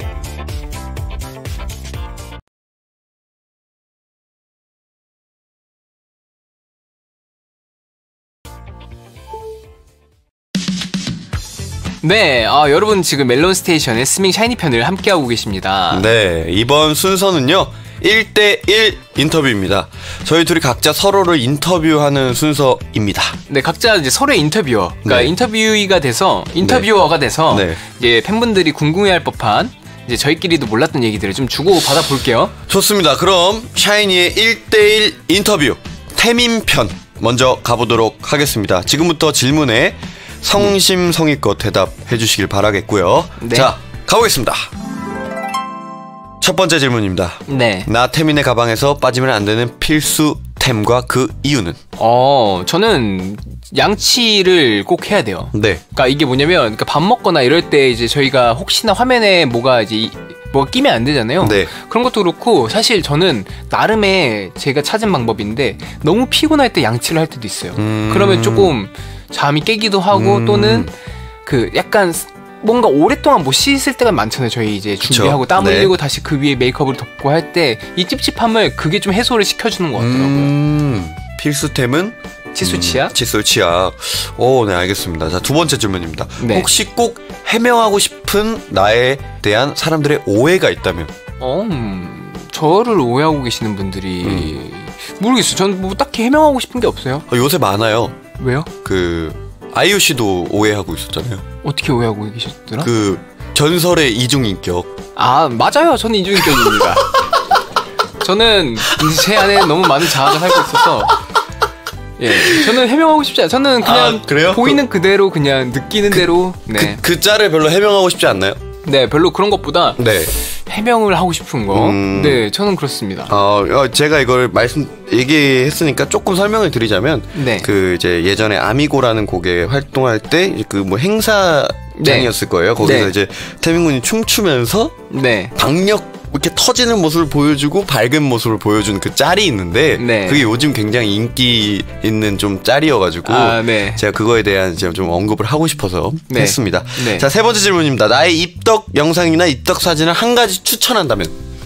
네, 여러분 지금 멜론 스테이션의 스밍 샤이니 편을 함께하고 계십니다. 네, 이번 순서는요 1대1 인터뷰입니다. 저희 둘이 각자 서로를 인터뷰하는 순서입니다. 네, 각자 이제 서로의 인터뷰어, 그러니까 인터뷰어가 돼서 이제 팬분들이 궁금해할 법한 이제 저희끼리도 몰랐던 얘기들을 좀 주고 받아 볼게요. 좋습니다. 그럼 샤이니의 1대1 인터뷰 태민편 먼저 가보도록 하겠습니다. 지금부터 질문에 성심성의껏 대답해 주시길 바라겠고요. 자, 가보겠습니다. 첫 번째 질문입니다. 네. 나 태민의 가방에서 빠지면 안 되는 필수템과 그 이유는? 저는 양치를 꼭 해야 돼요. 네. 그러니까 이게 뭐냐면, 그러니까 밥 먹거나 이럴 때 이제 저희가 혹시나 화면에 뭐가 끼면 안 되잖아요. 네. 그런 것도 그렇고 사실 저는 나름의 제가 찾은 방법인데 너무 피곤할 때 양치를 할 때도 있어요. 그러면 조금 잠이 깨기도 하고 또는 그 약간 뭔가 오랫동안 못 씻을 때가 많잖아요. 저희 이제 준비하고 땀 흘리고 다시 그 위에 메이크업을 덮고 할 때 이 찝찝함을 그게 좀 해소를 시켜주는 것 같더라고요. 필수템은? 칫솔 치약? 칫솔 치약. 네, 알겠습니다. 자, 두 번째 질문입니다. 혹시 꼭 해명하고 싶은 나에 대한 사람들의 오해가 있다면? 저를 오해하고 계시는 분들이 모르겠어요. 전 뭐 딱히 해명하고 싶은 게 없어요. 요새 많아요. 왜요? 아이유 씨도 오해하고 있었잖아요. 어떻게 오해하고 계셨더라? 전설의 이중인격. 맞아요. 저는 이중인격입니다. 저는 제 안에 너무 많은 자아가 살고 있어서 저는 해명하고 싶지 않아요. 저는 그냥 보이는 그대로 그냥 느끼는 대로 그 짤을 별로 해명하고 싶지 않나요? 네, 별로 그런 것보다 해명을 하고 싶은 거. 네, 저는 그렇습니다. 제가 이걸 얘기했으니까 조금 설명을 드리자면, 이제 예전에 아미고라는 곡에 활동할 때 행사장이었을 거예요. 거기서 이제 태민 군이 춤추면서 박력 이렇게 터지는 모습을 보여주고 밝은 모습을 보여주는 그 짤이 있는데 그게 요즘 굉장히 인기 있는 좀 짤이어가지고 제가 그거에 대한 좀 언급을 하고 싶어서 했습니다. 자, 세 번째 질문입니다. 나의 입덕 영상이나 입덕 사진을 한 가지 추천한다면?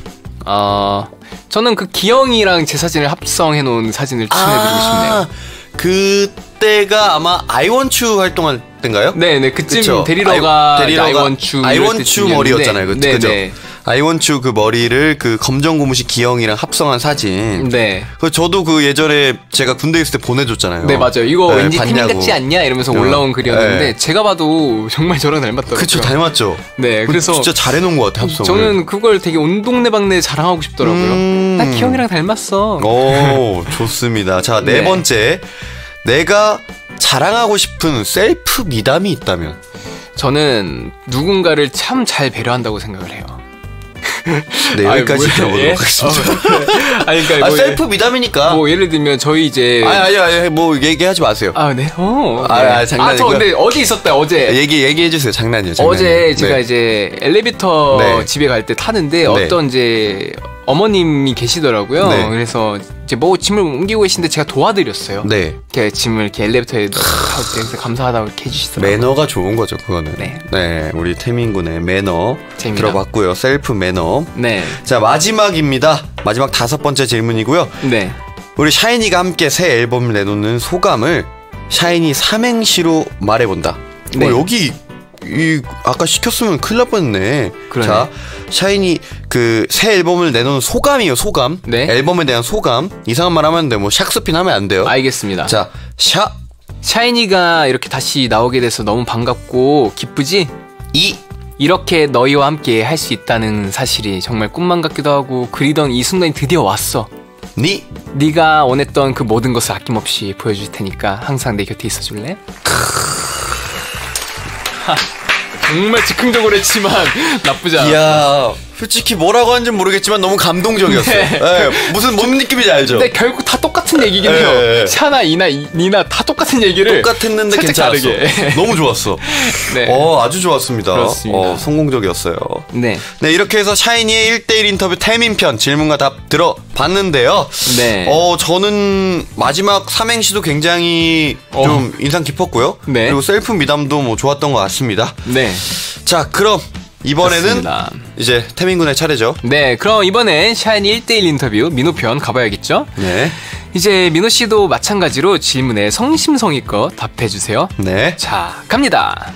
저는 그 기영이랑 제 사진을 합성해 놓은 사진을 추천해드리고 싶네요. 그때가 아마 I Want You 활동할 때인가요? 네네, 그쯤 데리러가 I Want You 머리였잖아요. 그죠? I Want You 그 머리를 그 검정 고무신 기영이랑 합성한 사진. 저도 예전에 제가 군대 있을 때 보내줬잖아요. 네, 맞아요. 이거 왠지 태민 같지 않냐 이러면서 올라온 글이었는데 제가 봐도 정말 저랑 닮았더라고요. 그쵸, 닮았죠. 네, 그래서 진짜 잘해놓은 것 같아요. 합성을. 저는 그걸 되게 온 동네방네 자랑하고 싶더라고요. 나 기영이랑 닮았어. 좋습니다. 자, 네 번째. 내가 자랑하고 싶은 셀프 미담이 있다면? 저는 누군가를 참 잘 배려한다고 생각을 해요. 네, 여기까지 들어보도록 하겠습니다. 셀프 미담이니까. 예를 들면 저희 이제 얘기하지 마세요. 네. 장난이고요. 저 근데 어제 있었다. 어제. 얘기해 주세요. 장난이에요. 어제 제가 이제 엘리베이터 집에 갈 때 타는데 어떤 이제 어머님이 계시더라고요. 그래서 이제 짐을 옮기고 계신데 제가 도와드렸어요. 이렇게 짐을 이렇게 엘리베이터에 넣어서 감사하다고 이렇게 해주시더라고요. 매너가 좋은 거죠, 그거는. 네, 우리 태민군의 매너 들어봤고요. 셀프 매너. 자, 마지막입니다. 마지막 5번째 질문이고요. 우리 샤이니가 함께 새 앨범을 내놓는 소감을 샤이니 삼행시로 말해본다. 여기 아까 시켰으면 큰일 날 뻔했네. 그러네. 자, 샤이니 그 새 앨범을 내놓은 소감이에요. 소감. 네. 앨범에 대한 소감. 이상한 말 하면 안 돼요. 뭐 샥스핀 하면 안 돼요. 알겠습니다. 자, 샤이니가 이렇게 다시 나오게 돼서 너무 반갑고 기쁘지? 이렇게 너희와 함께 할 수 있다는 사실이 정말 꿈만 같기도 하고 그리던 이 순간이 드디어 왔어. 네가 원했던 그 모든 것을 아낌없이 보여줄 테니까 항상 내 곁에 있어줄래? 정말 즉흥적으로 했지만 나쁘지 않아. 이야, 솔직히 뭐라고 하는지 모르겠지만 너무 감동적이었어요. 네. 네, 무슨 느낌인지 알죠? 근데 결국 다 똑같은 얘기긴 해요. 네. 샤나, 이나, 니나 다 똑같은 얘기를 똑같았는데 괜찮았어. 너무 좋았어. 네. 아주 좋았습니다. 그렇습니다. 성공적이었어요. 네. 네, 이렇게 해서 샤이니의 1대1 인터뷰 태민편 질문과 답 들어봤는데요. 네. 저는 마지막 삼행시도 굉장히 좀 인상 깊었고요. 네. 그리고 셀프 미담도 뭐 좋았던 것 같습니다. 네. 자, 그럼 이번에는 그렇습니다. 이제 태민군의 차례죠. 네, 그럼 이번엔 샤이니 1대1 인터뷰 민호편 가봐야겠죠? 네. 이제 민호씨도 마찬가지로 질문에 성심성의껏 답해주세요. 네. 자, 갑니다.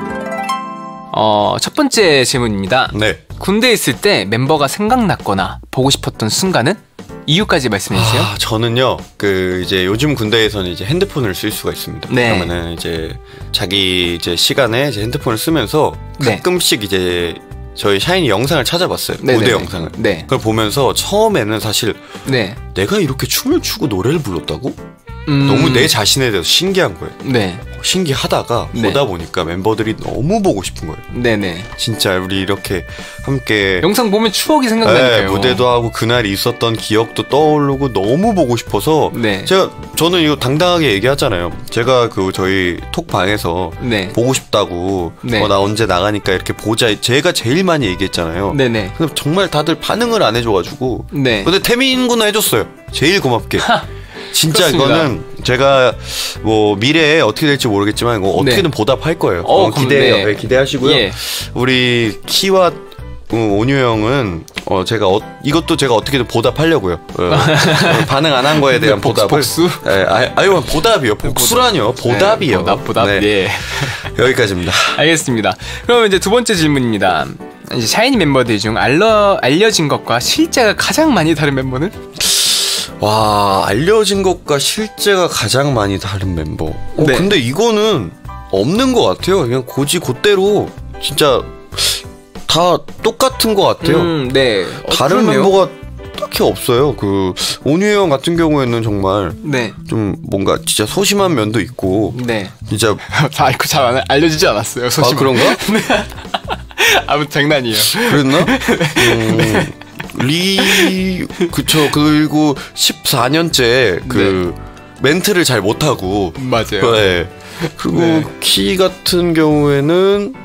첫 번째 질문입니다. 네. 군대에 있을 때 멤버가 생각났거나 보고 싶었던 순간은? 이유까지 말씀해주세요. 저는요, 이제 요즘 군대에서는 이제 핸드폰을 쓸 수가 있습니다. 네. 그러면은 이제 자기 이제 시간에 이제 핸드폰을 쓰면서 가끔씩 네. 이제 저희 샤이니 영상을 찾아봤어요. 네네네. 무대 영상을. 네. 그걸 보면서 처음에는 사실 네. 내가 이렇게 춤을 추고 노래를 불렀다고? 너무 내 자신에 대해서 신기한 거예요. 네. 신기하다가 네. 보다 보니까 멤버들이 너무 보고 싶은 거예요. 네네. 진짜 우리 이렇게 함께 영상 보면 추억이 생각나니까요. 네, 무대도 하고 그날 있었던 기억도 떠오르고 너무 보고 싶어서 네. 저는 이거 당당하게 얘기하잖아요. 제가 저희 톡방에서 네. 보고 싶다고 네. 나 언제 나가니까 이렇게 보자. 제가 제일 많이 얘기했잖아요. 네네. 근데 정말 다들 반응을 안 해줘가지고 네. 근데 태민 군은 해줬어요. 제일 고맙게. 진짜 그렇습니다. 이거는 제가 뭐 미래에 어떻게 될지 모르겠지만 이거 어떻게든 네. 보답할 거예요. 기대해요. 네, 기대하시고요. 예. 우리 키와 온유 형은 이것도 제가 어떻게든 보답하려고요. 반응 안 한 거에 대한 보답을. 복수? 네, 아유 보답이요. 복수라뇨. 보답이요. 네, 보답. 네. 네. 여기까지입니다. 알겠습니다. 그럼 이제 두 번째 질문입니다. 이제 샤이니 멤버들 중 알려진 것과 실제가 가장 많이 다른 멤버는? 와, 알려진 것과 실제가 가장 많이 다른 멤버. 네. 근데 이거는 없는 것 같아요. 그냥 곧대로 진짜 다 똑같은 것 같아요. 네. 다른 멤버가 딱히 없어요. 온유 형 같은 경우에는 정말 네. 좀 뭔가 진짜 소심한 면도 있고. 네. 진짜 잘 알려지지 않았어요. 소심. 그런가? 네. 아무튼 장난이에요. 그랬나? 그쵸. 그리고 14년째 네. 멘트를 잘 못하고. 맞아요. 네. 그리고 네. 키 같은 경우에는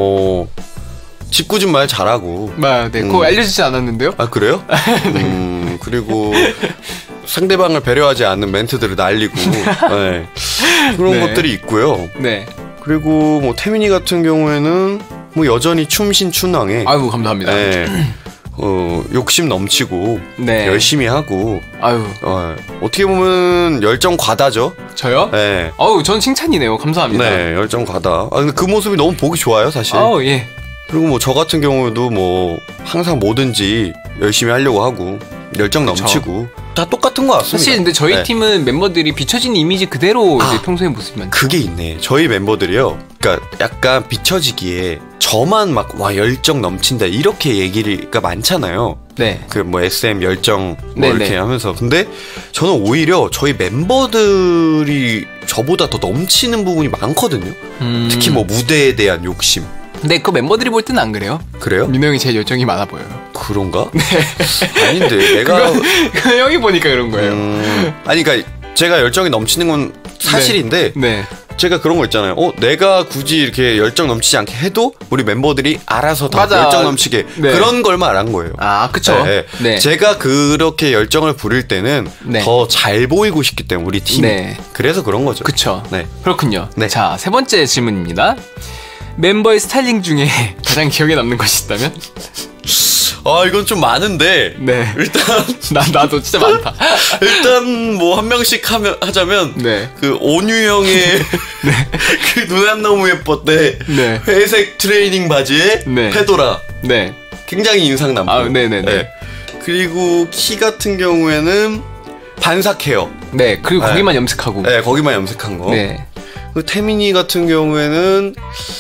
짓궂은 말 잘하고. 네. 그거 알려지지 않았는데요? 아, 그래요? 그리고 상대방을 배려하지 않는 멘트들을 날리고. 네. 그런 네. 것들이 있고요. 네. 그리고 뭐 태민이 같은 경우에는 뭐 여전히 춤신춘왕에. 아유, 감사합니다. 네. 욕심 넘치고 네. 열심히 하고. 아유. 어떻게 보면 열정 과다죠. 저요? 네. 전 칭찬이네요. 감사합니다. 네, 열정 과다. 근데 그 모습이 너무 보기 좋아요, 사실. 예. 그리고 뭐 저 같은 경우도 뭐 항상 뭐든지 열심히 하려고 하고 열정 넘치고 다 똑같은 것 같습니다. 사실 근데 저희 네. 팀은 멤버들이 비춰진 이미지 그대로 이제 평소의 모습만. 그게 있네. 저희 멤버들이요. 그러니까 약간 비춰지기에 저만 막 와 열정 넘친다 이렇게 얘기가 많잖아요. 네. 뭐 SM 열정 뭐 네네. 이렇게 하면서 근데 저는 오히려 저희 멤버들이 저보다 더 넘치는 부분이 많거든요. 특히 뭐 무대에 대한 욕심. 근데 그 멤버들이 볼 때는 안 그래요? 그래요? 민호 형이 제일 열정이 많아 보여요. 그런가? 네. 아닌데 내가 그건 형이 보니까 그런 거예요. 아니 그러니까 제가 열정이 넘치는 건 사실인데 네. 제가 그런 거 있잖아요. 내가 굳이 이렇게 열정 넘치지 않게 해도 우리 멤버들이 알아서 다 맞아. 열정 넘치게 네. 그런 걸 말한 거예요. 그쵸. 네. 네. 제가 그렇게 열정을 부릴 때는 네. 더 잘 보이고 싶기 때문에 우리 팀이. 네. 그래서 그런 거죠. 그쵸. 네. 그렇군요. 네. 자, 세 번째 질문입니다. 멤버의 스타일링 중에 가장 기억에 남는 것이 있다면? 아 이건 좀 많은데. 네. 일단 나도 진짜 많다. 일단 뭐 한 명씩 하자면 네. 그 온유 형의 네. 그 눈안 너무 예뻤대. 네. 회색 트레이닝 바지에 네. 페도라. 네. 굉장히 인상 남고. 아, 네네네. 네. 그리고 키 같은 경우에는 반삭 헤어. 네. 그리고 거기만 염색하고. 네, 거기만 염색한 거. 네. 그 태민이 같은 경우에는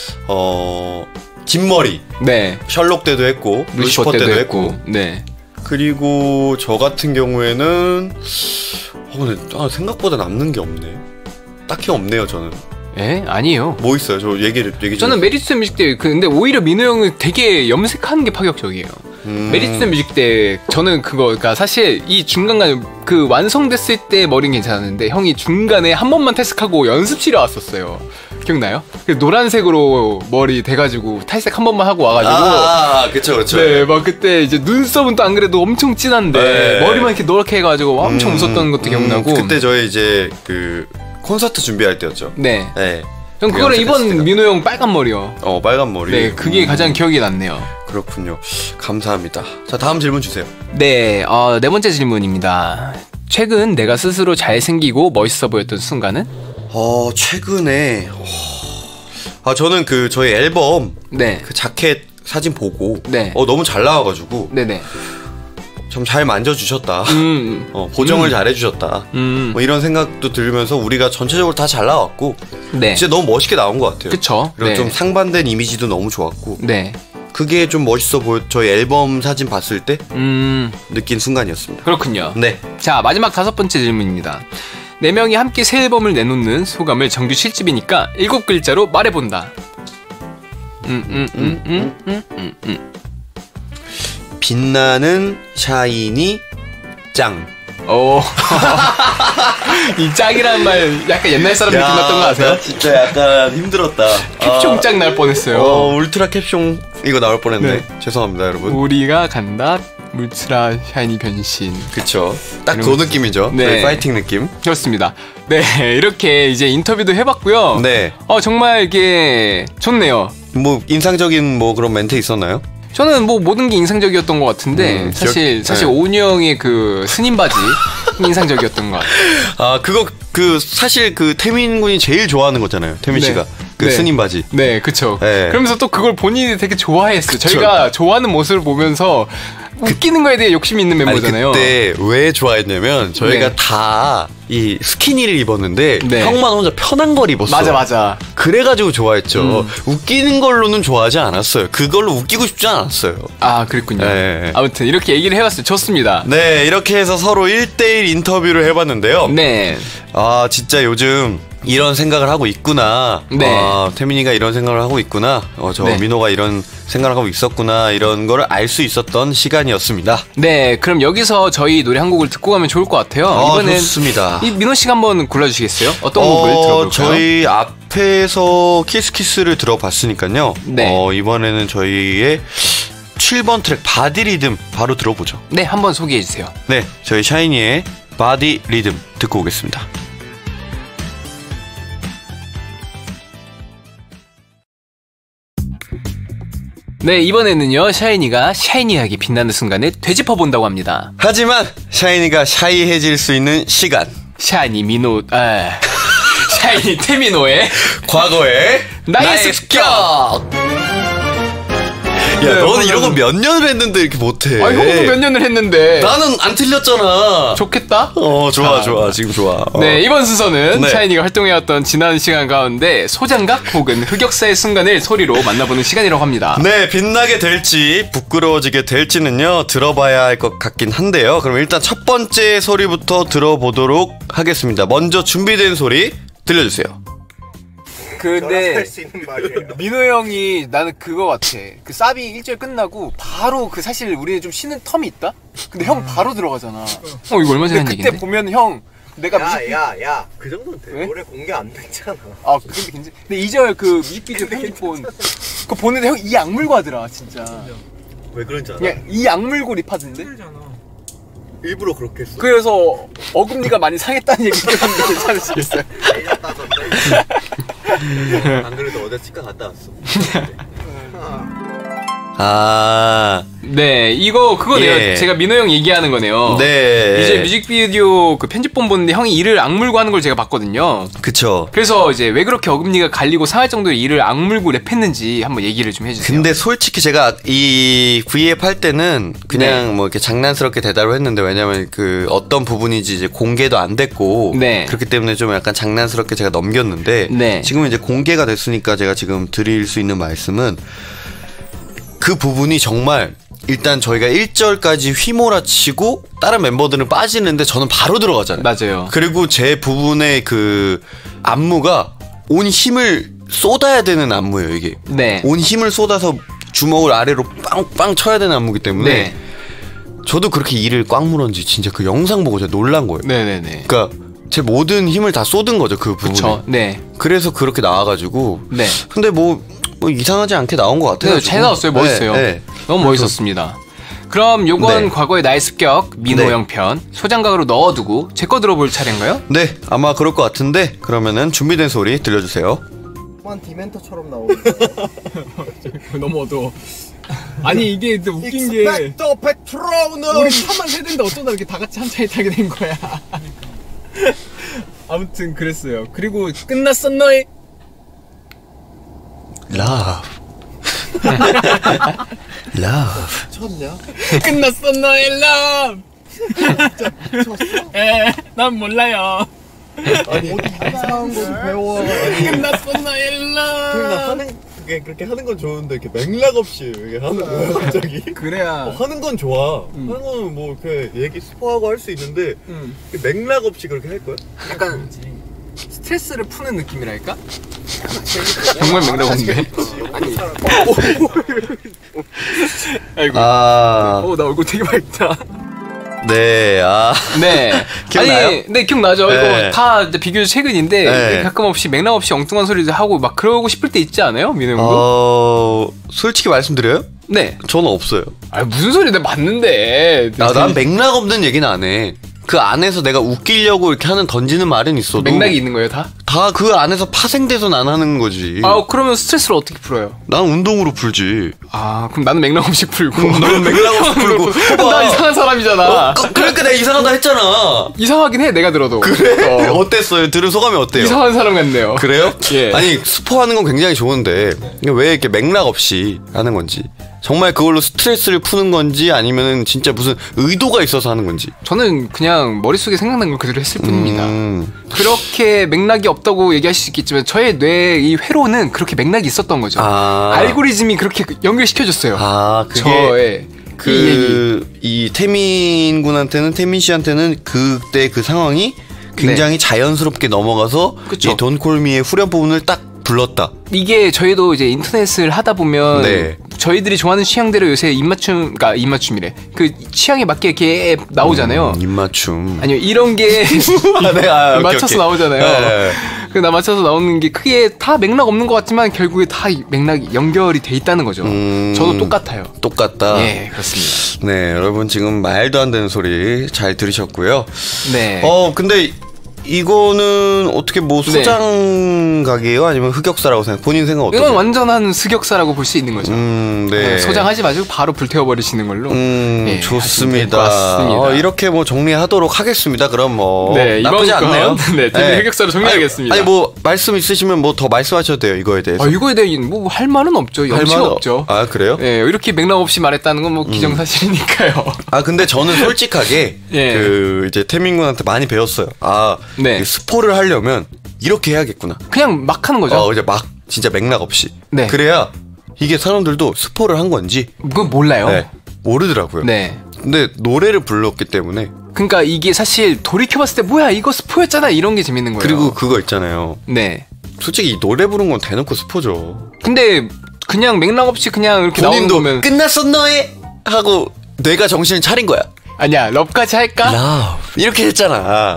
긴 머리. 네. 셜록 때도 했고 루시퍼 때도 했고. 네. 그리고 저 같은 경우에는 근데 생각보다 남는 게 없네. 딱히 없네요, 저는. 에? 아니에요. 뭐 있어요? 저 얘기 저는 메리츠 뮤직 때 근데 오히려 민호 형은 되게 염색하는 게 파격적이에요. 메리츠 뮤직 때 저는 그러니까 사실 이 중간간 그 완성됐을 때 머리는 괜찮았는데 형이 중간에 한 번만 탈색하고 연습실에 왔었어요. 기억나요? 노란색으로 머리 돼가지고 탈색 한 번만 하고 와가지고 그쵸. 네, 막 그때 이제 눈썹은 또 안 그래도 엄청 진한데 네. 머리만 이렇게 노랗게 해가지고 엄청 웃었던 것도 기억나고. 그때 저희 이제 그 콘서트 준비할 때였죠. 네. 네. 전 그거는 이번 민호 형 빨간 머리요. 빨간 머리. 네, 그게 가장 기억이 났네요. 그렇군요. 감사합니다. 자, 다음 질문 주세요. 네, 네 번째 질문입니다. 최근 내가 스스로 잘생기고 멋있어 보였던 순간은? 최근에 저는 그 저희 앨범 네. 그 자켓 사진 보고 네. 너무 잘 나와가지고 네네. 좀 잘 만져주셨다. 보정을 잘 해주셨다. 뭐 이런 생각도 들으면서 우리가 전체적으로 다 잘 나왔고 네. 진짜 너무 멋있게 나온 것 같아요. 그쵸. 그리고 네. 좀 상반된 이미지도 너무 좋았고 네. 그게 좀 멋있어 보여. 저희 앨범 사진 봤을 때 느낀 순간이었습니다. 그렇군요. 네. 자, 마지막 5번째 질문입니다. 4명이 함께 새 앨범을 내놓는 소감을 정규 7집이니까 7글자로 말해본다. 빛나는 샤이니 짱. 이 짱이라는 말 약간 옛날 사람 느낌 났던 거 아세요? 진짜 약간 힘들었다. 캡숑 짱 날 뻔했어요. 울트라 캡숑 이거 나올 뻔했네. 네. 죄송합니다, 여러분. 우리가 간다. 울트라 샤이니 변신. 그쵸. 딱 그 느낌이죠. 네. 파이팅 느낌. 그렇습니다. 네, 이렇게 이제 인터뷰도 해봤고요. 네. 정말 이게 좋네요. 뭐 인상적인 뭐 그런 멘트 있었나요? 저는 뭐 모든 게 인상적이었던 것 같은데 사실 온유 형의 그 스님 바지 인상적이었던 것 같아요. 그거 사실 그 태민 군이 제일 좋아하는 거잖아요. 태민 씨가 그 네. 스님 바지. 네, 그쵸. 네. 그러면서 또 그걸 본인이 되게 좋아했어요. 그쵸. 저희가 좋아하는 모습을 보면서 웃기는 거에 대해 욕심이 있는 멤버잖아요. 그때 왜 좋아했냐면 저희가 네. 다 이 스키니를 입었는데 네. 형만 혼자 편한 걸 입었어. 맞아. 그래가지고 좋아했죠. 웃기는 걸로는 좋아하지 않았어요. 그걸로 웃기고 싶지 않았어요. 그랬군요. 네. 아무튼 이렇게 얘기를 해봤어요. 좋습니다. 네, 이렇게 해서 서로 1대1 인터뷰를 해봤는데요. 네. 진짜 요즘 이런 생각을 하고 있구나. 네. 태민이가 이런 생각을 하고 있구나. 네. 민호가 이런 생각을 하고 있었구나. 이런 거를 알 수 있었던 시간이었습니다. 네, 그럼 여기서 저희 노래 한 곡을 듣고 가면 좋을 것 같아요. 이번엔 좋습니다. 민호 씨가 한번 골라주시겠어요? 어떤 곡을 들어볼까요? 저희 앞에서 키스키스를 들어봤으니까요. 네. 이번에는 저희의 7번 트랙 바디 리듬 바로 들어보죠. 네, 한번 소개해주세요. 네, 저희 샤이니의 바디 리듬 듣고 오겠습니다. 네, 이번에는요 샤이니가 샤이니하게 빛나는 순간을 되짚어본다고 합니다. 하지만 샤이니가 샤이해질 수 있는 시간. 샤이니 샤이니 태민호의 과거의 나의 습격. 야, 너는 이런 거 몇 년을 했는데 이렇게 못해. 형도 몇 년을 했는데. 나는 안 틀렸잖아. 좋겠다? 좋아. 지금 좋아. 네, 이번 순서는 샤이니가 활동해왔던 지난 시간 가운데 소장각 혹은 흑역사의 순간을 소리로 만나보는 시간이라고 합니다. 네, 빛나게 될지 부끄러워지게 될지는요, 들어봐야 할 것 같긴 한데요. 그럼 일단 첫 번째 소리부터 들어보도록 하겠습니다. 먼저 준비된 소리 들려주세요. 근데 민호 형이 나는 그거 같아. 그 사비 1절 끝나고 바로 그 사실 우리는 좀 쉬는 텀이 있다? 근데 형 바로 들어가잖아. 이거 얼마 전에 한 얘기인데? 그때 보면 형 내가 야 그 정도는 돼. 왜? 노래 공개 안 됐잖아. 근데 2절 그 뮤직비디오 편집본 그거 보는데 형 이 악물고 하더라 진짜. 왜 그런지 알아? 그냥 이 악물고 립하던데? 일부러 그렇게 했어. 그래서 어금니가 많이 상했다는 얘기 들었는데 괜찮으시겠어요? 안 그래도 어제 치과 갔다 왔어. 네, 이거 그거네요. 예. 제가 민호 형 얘기하는 거네요. 네. 이제 뮤직비디오 그 편집본 보는데 형이 이를 악물고 하는 걸 제가 봤거든요. 그쵸. 그래서 이제 왜 그렇게 어금니가 갈리고 상할 정도로 이를 악물고 랩했는지 한번 얘기를 좀 해주세요. 근데 솔직히 제가 이 V앱 할 때는 그냥 네. 뭐 이렇게 장난스럽게 대답을 했는데 왜냐면 그 어떤 부분인지 이제 공개도 안 됐고 네. 그렇기 때문에 좀 약간 장난스럽게 제가 넘겼는데 네. 지금은 이제 공개가 됐으니까 제가 지금 드릴 수 있는 말씀은 그 부분이 정말 일단 저희가 1절까지 휘몰아치고 다른 멤버들은 빠지는데 저는 바로 들어가잖아요. 맞아요. 그리고 제 부분의 그 안무가 온 힘을 쏟아야 되는 안무예요, 이게. 네. 온 힘을 쏟아서 주먹을 아래로 빵빵 쳐야 되는 안무기 때문에 네. 저도 그렇게 이를 꽉 물었는지 진짜 그 영상 보고 제가 놀란 거예요. 네네네. 그러니까 제 모든 힘을 다 쏟은 거죠, 그 부분에. 그쵸. 네. 그래서 그렇게 나와가지고. 네. 근데 뭐 이상하지 않게 나온 것 같아요. 네, 잘 나왔어요. 멋있어요. 네, 네. 너무 멋있었습니다. 그럼 요건 네. 과거의 나의 습격 민호 형 편 소장각으로 넣어두고 제 거 들어볼 차례인가요? 네, 아마 그럴 것 같은데 그러면은 준비된 소리 들려주세요. 한 디멘터처럼 나오네. 너무 어두워. 아니 이게 웃긴 게 익스펙터 페트로너 우리 차만 세대인데 어쩌다 이렇게 다 같이 한 차에 타게 된 거야. 아무튼 그랬어요. 그리고 끝났어 너희 Love. Love. 쳤냐? 끝났어 너의 love. 쳤어? 예, 난 몰라요. 아니 어디 이상한 거 배워와가지고 끝났어 너의 love. 그러나 하는 그렇게 하는 건 좋은데 이렇게 맥락 없이 이렇게 하는 거야 갑자기. 그래야 하는 건 좋아. 하는 건 뭐 이렇게 얘기 스포하고 할 수 있는데 맥락 없이 그렇게 할 거야? 약간 스트레스를 푸는 느낌이랄까? 정말 맥락 없네. 아니. 아이고. 나 얼굴 되게 밝다. 네, 네. 기억나요? 아니, 네, 기억나죠. 네. 이거 다 비교적 최근인데 네. 가끔 없이 맥락 없이 엉뚱한 소리도 하고 막 그러고 싶을 때 있지 않아요, 민호 형도? 솔직히 말씀드려요? 네. 저는 없어요. 아, 무슨 소리? 내가 맞는데. 난 맥락 없는 얘기는 안 해. 그 안에서 내가 웃기려고 이렇게 던지는 말은 있어도 맥락이 있는 거예요, 다? 다 그 안에서 파생돼서 안 하는 거지. 그러면 스트레스를 어떻게 풀어요? 난 운동으로 풀지. 그럼 나는 맥락 없이 풀고. 너는 맥락 없이 풀고. 나 이상한 사람이잖아. 그러니까 내가 이상하다 했잖아. 이상하긴 해, 내가 들어도. 그래? 어땠어요? 들은 소감이 어때요? 이상한 사람 같네요. 그래요? 예. 아니, 스포하는 건 굉장히 좋은데 왜 이렇게 맥락 없이 하는 건지. 정말 그걸로 스트레스를 푸는 건지 아니면 진짜 무슨 의도가 있어서 하는 건지. 저는 그냥 머릿속에 생각난 걸 그대로 했을 뿐입니다. 그렇게 맥락이 없다고 얘기하실 수 있겠지만 저의 뇌의 이 회로는 그렇게 맥락이 있었던 거죠. 알고리즘이 그렇게 연결시켜줬어요. 저의 이 태민 군한테는, 태민 씨한테는 그때 그 상황이 굉장히 네. 자연스럽게 넘어가서 이 돈콜미의 후렴 부분을 딱 불렀다. 이게 저희도 이제 인터넷을 하다 보면 네. 저희들이 좋아하는 취향대로 요새 입맞춤이래. 그 취향에 맞게 이렇게 나오잖아요. 입맞춤. 아니요, 이런 게 맞춰서 오케이. 나오잖아요. 네. 나 맞춰서 나오는 게 크게 다 맥락 없는 것 같지만 결국에 다 맥락이 연결이 돼 있다는 거죠. 저도 똑같아요. 똑같다. 네, 그렇습니다. 네, 여러분 지금 말도 안 되는 소리 잘 들으셨고요. 네. 근데 이거는 어떻게 뭐 소장각이에요? 아니면 흑역사라고 본인 생각 어떠세요? 이건 완전한 흑역사라고 볼 수 있는 거죠. 네. 소장하지 마시고 바로 불태워버리시는 걸로. 네, 좋습니다. 이렇게 뭐 정리하도록 하겠습니다. 그럼 뭐 네, 나쁘지 않네요. 네, 네. 흑역사로 정리하겠습니다. 아니 뭐 말씀 있으시면 뭐 더 말씀하셔도 돼요. 이거에 대해서. 이거에 대해 뭐 할 말은 없죠. 염치가 없죠. 그래요? 네, 이렇게 맥락 없이 말했다는 건 뭐 기정사실이니까요. 근데 저는 솔직하게 그 이제 태민군한테 많이 배웠어요. 네. 스포를 하려면 이렇게 해야겠구나. 그냥 막 하는 거죠. 이제 막 진짜 맥락 없이. 네. 그래야 이게 사람들도 스포를 한 건지 그건 몰라요. 네, 모르더라고요. 네. 근데 노래를 불렀기 때문에. 그러니까 이게 사실 돌이켜봤을 때 뭐야 이거 스포였잖아 이런 게 재밌는 거예요. 그리고 그거 있잖아요. 네. 솔직히 노래 부른 건 대놓고 스포죠. 근데 그냥 맥락 없이 그냥 이렇게 나오는 거면 끝났어 너의 하고 뇌가 정신을 차린 거야. 아니야, 럽까지 할까? 러브 이렇게 했잖아.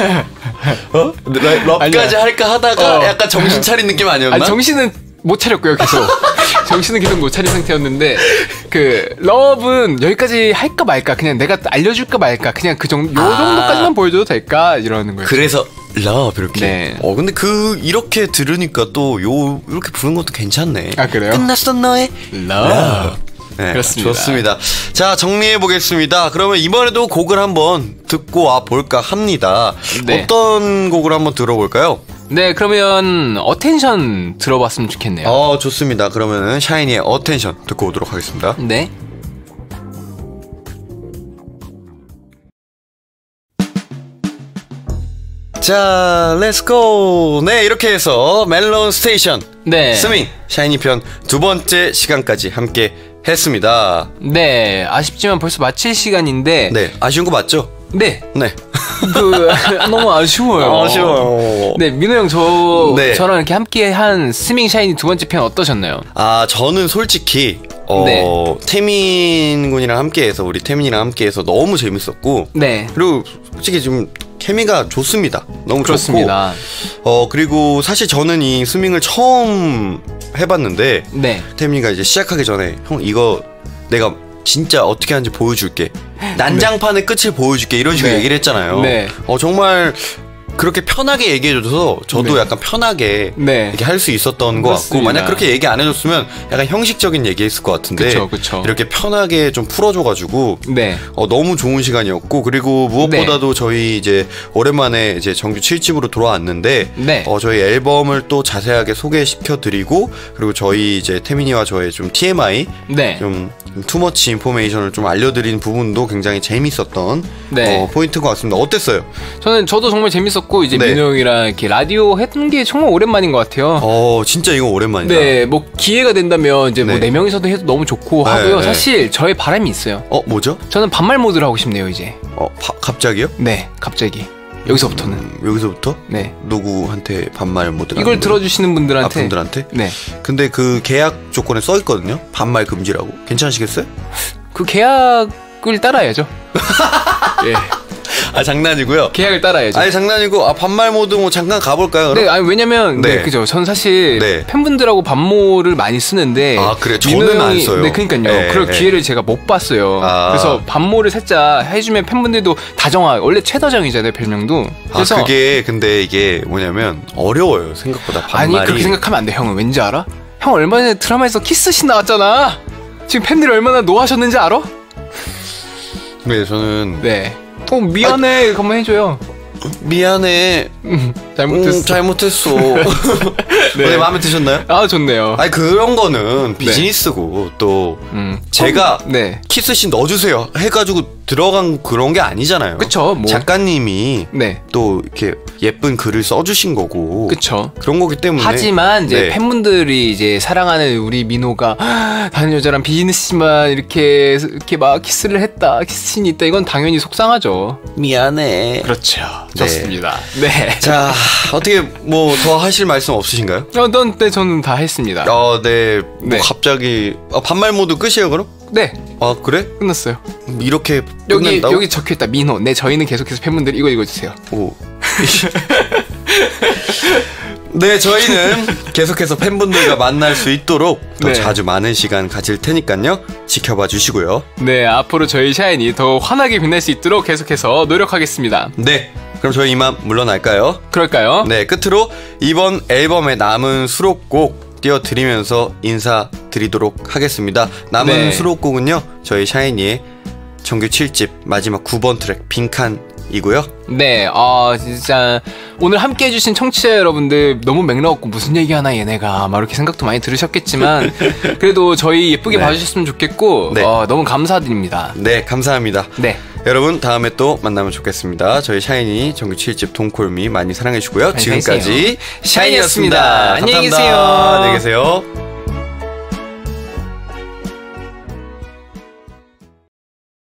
러브까지 할까 하다가 약간 정신 차린 느낌 아니었나? 정신은 못 차렸고요, 계속. 정신은 계속 못 차린 상태였는데 그 러브는 여기까지 할까 말까, 그냥 내가 알려줄까 말까, 그냥 요 정도까지만 보여줘도 될까 이러는 거예요. 그래서 러브 이렇게. 네. 근데 이렇게 들으니까 또 이렇게 부르는 것도 괜찮네. 그래요? 끝났어 너의 러브. 네, 그렇습니다. 좋습니다. 자, 정리해 보겠습니다. 그러면 이번에도 곡을 한번 듣고 와 볼까 합니다. 네. 어떤 곡을 한번 들어볼까요? 네, 그러면 어텐션 들어봤으면 좋겠네요. 좋습니다. 그러면은 샤이니의 어텐션 듣고 오도록 하겠습니다. 네. 자, 렛츠고. 네, 이렇게 해서 멜론 스테이션 스밍 샤이니 편 두 번째 시간까지 함께 했습니다. 네, 아쉽지만 벌써 마칠 시간인데. 네, 아쉬운 거 맞죠? 네. 네. 너무 아쉬워요. 아쉬워요. 네, 민호 형, 저랑 이렇게 함께 한 스밍 샤이니 두 번째 편 어떠셨나요? 저는 솔직히, 태민 군이랑 함께해서, 우리 태민이랑 함께해서 너무 재밌었고. 네. 그리고 솔직히 좀 케미가 좋습니다. 너무 그렇습니다. 좋고. 그리고 사실 저는 이 스밍을 처음 해봤는데. 네. 태민이가 이제 시작하기 전에, 형, 이거 내가 진짜 어떻게 하는지 보여줄게. 난장판의 끝을 보여줄게. 이런 식으로 얘기를 했잖아요. 네. 정말 그렇게 편하게 얘기해줘서 저도 약간 편하게 이렇게 할 수 있었던 것 같고, 만약 그렇게 얘기 안 해줬으면 약간 형식적인 얘기했을 것 같은데 그쵸. 이렇게 편하게 좀 풀어줘가지고 너무 좋은 시간이었고, 그리고 무엇보다도 저희 이제 오랜만에 이제 정규 7집으로 돌아왔는데 저희 앨범을 또 자세하게 소개시켜드리고, 그리고 저희 이제 태민이와 저의 좀 TMI 좀 투머치 인포메이션을 좀 알려드린 부분도 굉장히 재밌었던 포인트인 것 같습니다. 어땠어요? 저도 정말 재밌었고, 이제 민호 형이랑 이렇게 라디오 했던 게 정말 오랜만인 것 같아요. 진짜 이거 오랜만이다. 네, 뭐 기회가 된다면 이제 뭐 4명이서도 해도 너무 좋고 하고요. 사실 저의 바람이 있어요. 뭐죠? 저는 반말 모드를 하고 싶네요, 이제. 갑자기요? 네, 갑자기. 여기서부터는. 여기서부터? 네. 누구한테 반말 모드를? 이걸 들어주시는 분들한테. 분들한테? 네. 근데 그 계약 조건에 써 있거든요. 반말 금지라고. 괜찮으시겠어요? 그 계약을 따라야죠. 예. 장난이고요. 계약을 따라야죠. 아니, 장난이고, 반말 모드 뭐 잠깐 가볼까요? 그럼? 네, 아니, 왜냐면, 그죠. 전 사실 팬분들하고 반모를 많이 쓰는데. 그래. 저는 안 써요. 네, 그러니까요. 그럴 기회를 제가 못 봤어요. 그래서 반모를 살짝 해주면 팬분들도 다정하, 원래 최다정이잖아요, 별명도. 그래서. 근데 이게 뭐냐면, 어려워요, 생각보다. 반말이. 아니, 그렇게 생각하면 안 돼. 형은 왠지 알아? 형 얼마 전에 드라마에서 키스씬 나왔잖아. 지금 팬들이 얼마나 노하셨는지 알아? 네, 저는. 네. 미안해. 한번 해줘요. 미안해. 잘못했어. 네, 마음에 드셨나요? 좋네요. 아니, 그런 거는 비즈니스고 또 제가 키스씬 넣어주세요 해가지고 들어간 그런 게 아니잖아요. 그쵸. 작가님이 또 이렇게 예쁜 글을 써주신 거고. 그쵸. 그런 거기 때문에. 하지만 이제 팬분들이 이제 사랑하는 우리 민호가 다른 여자랑 비즈니스만 이렇게 막 키스를 했다, 키스씬이 있다, 이건 당연히 속상하죠. 미안해. 그렇죠. 좋습니다. 네. 자, 어떻게 뭐 더 하실 말씀 없으신가요? 저는 다 했습니다. 네. 뭐 갑자기 반말 모드 끝이에요, 그럼? 네. 그래? 끝났어요. 이렇게 끝난다고? 여기 적혀있다. 민호. 네, 저희는 계속해서 팬분들 이거 읽어주세요. 오. 네, 저희는 계속해서 팬분들과 만날 수 있도록 더 자주 많은 시간 가질 테니까요. 지켜봐 주시고요. 네, 앞으로 저희 샤이니 더 환하게 빛날 수 있도록 계속해서 노력하겠습니다. 네, 그럼 저희 이만 물러날까요? 그럴까요? 네, 끝으로 이번 앨범의 남은 수록곡 띄워드리면서 인사드리도록 하겠습니다. 남은 수록곡은요, 저희 샤이니의 정규 7집 마지막 9번 트랙 빈칸이고요. 네, 진짜 오늘 함께 해주신 청취자 여러분들 너무 맥락 없고 무슨 얘기하나 얘네가 막 이렇게 생각도 많이 들으셨겠지만 그래도 저희 예쁘게 봐주셨으면 좋겠고 너무 감사드립니다. 네, 감사합니다. 네, 여러분 다음에 또 만나면 좋겠습니다. 저희 샤이니 정규 7집 동콜미 많이 사랑해주시고요. 지금까지 샤이니였습니다. 안녕히 계세요. 안녕히 계세요.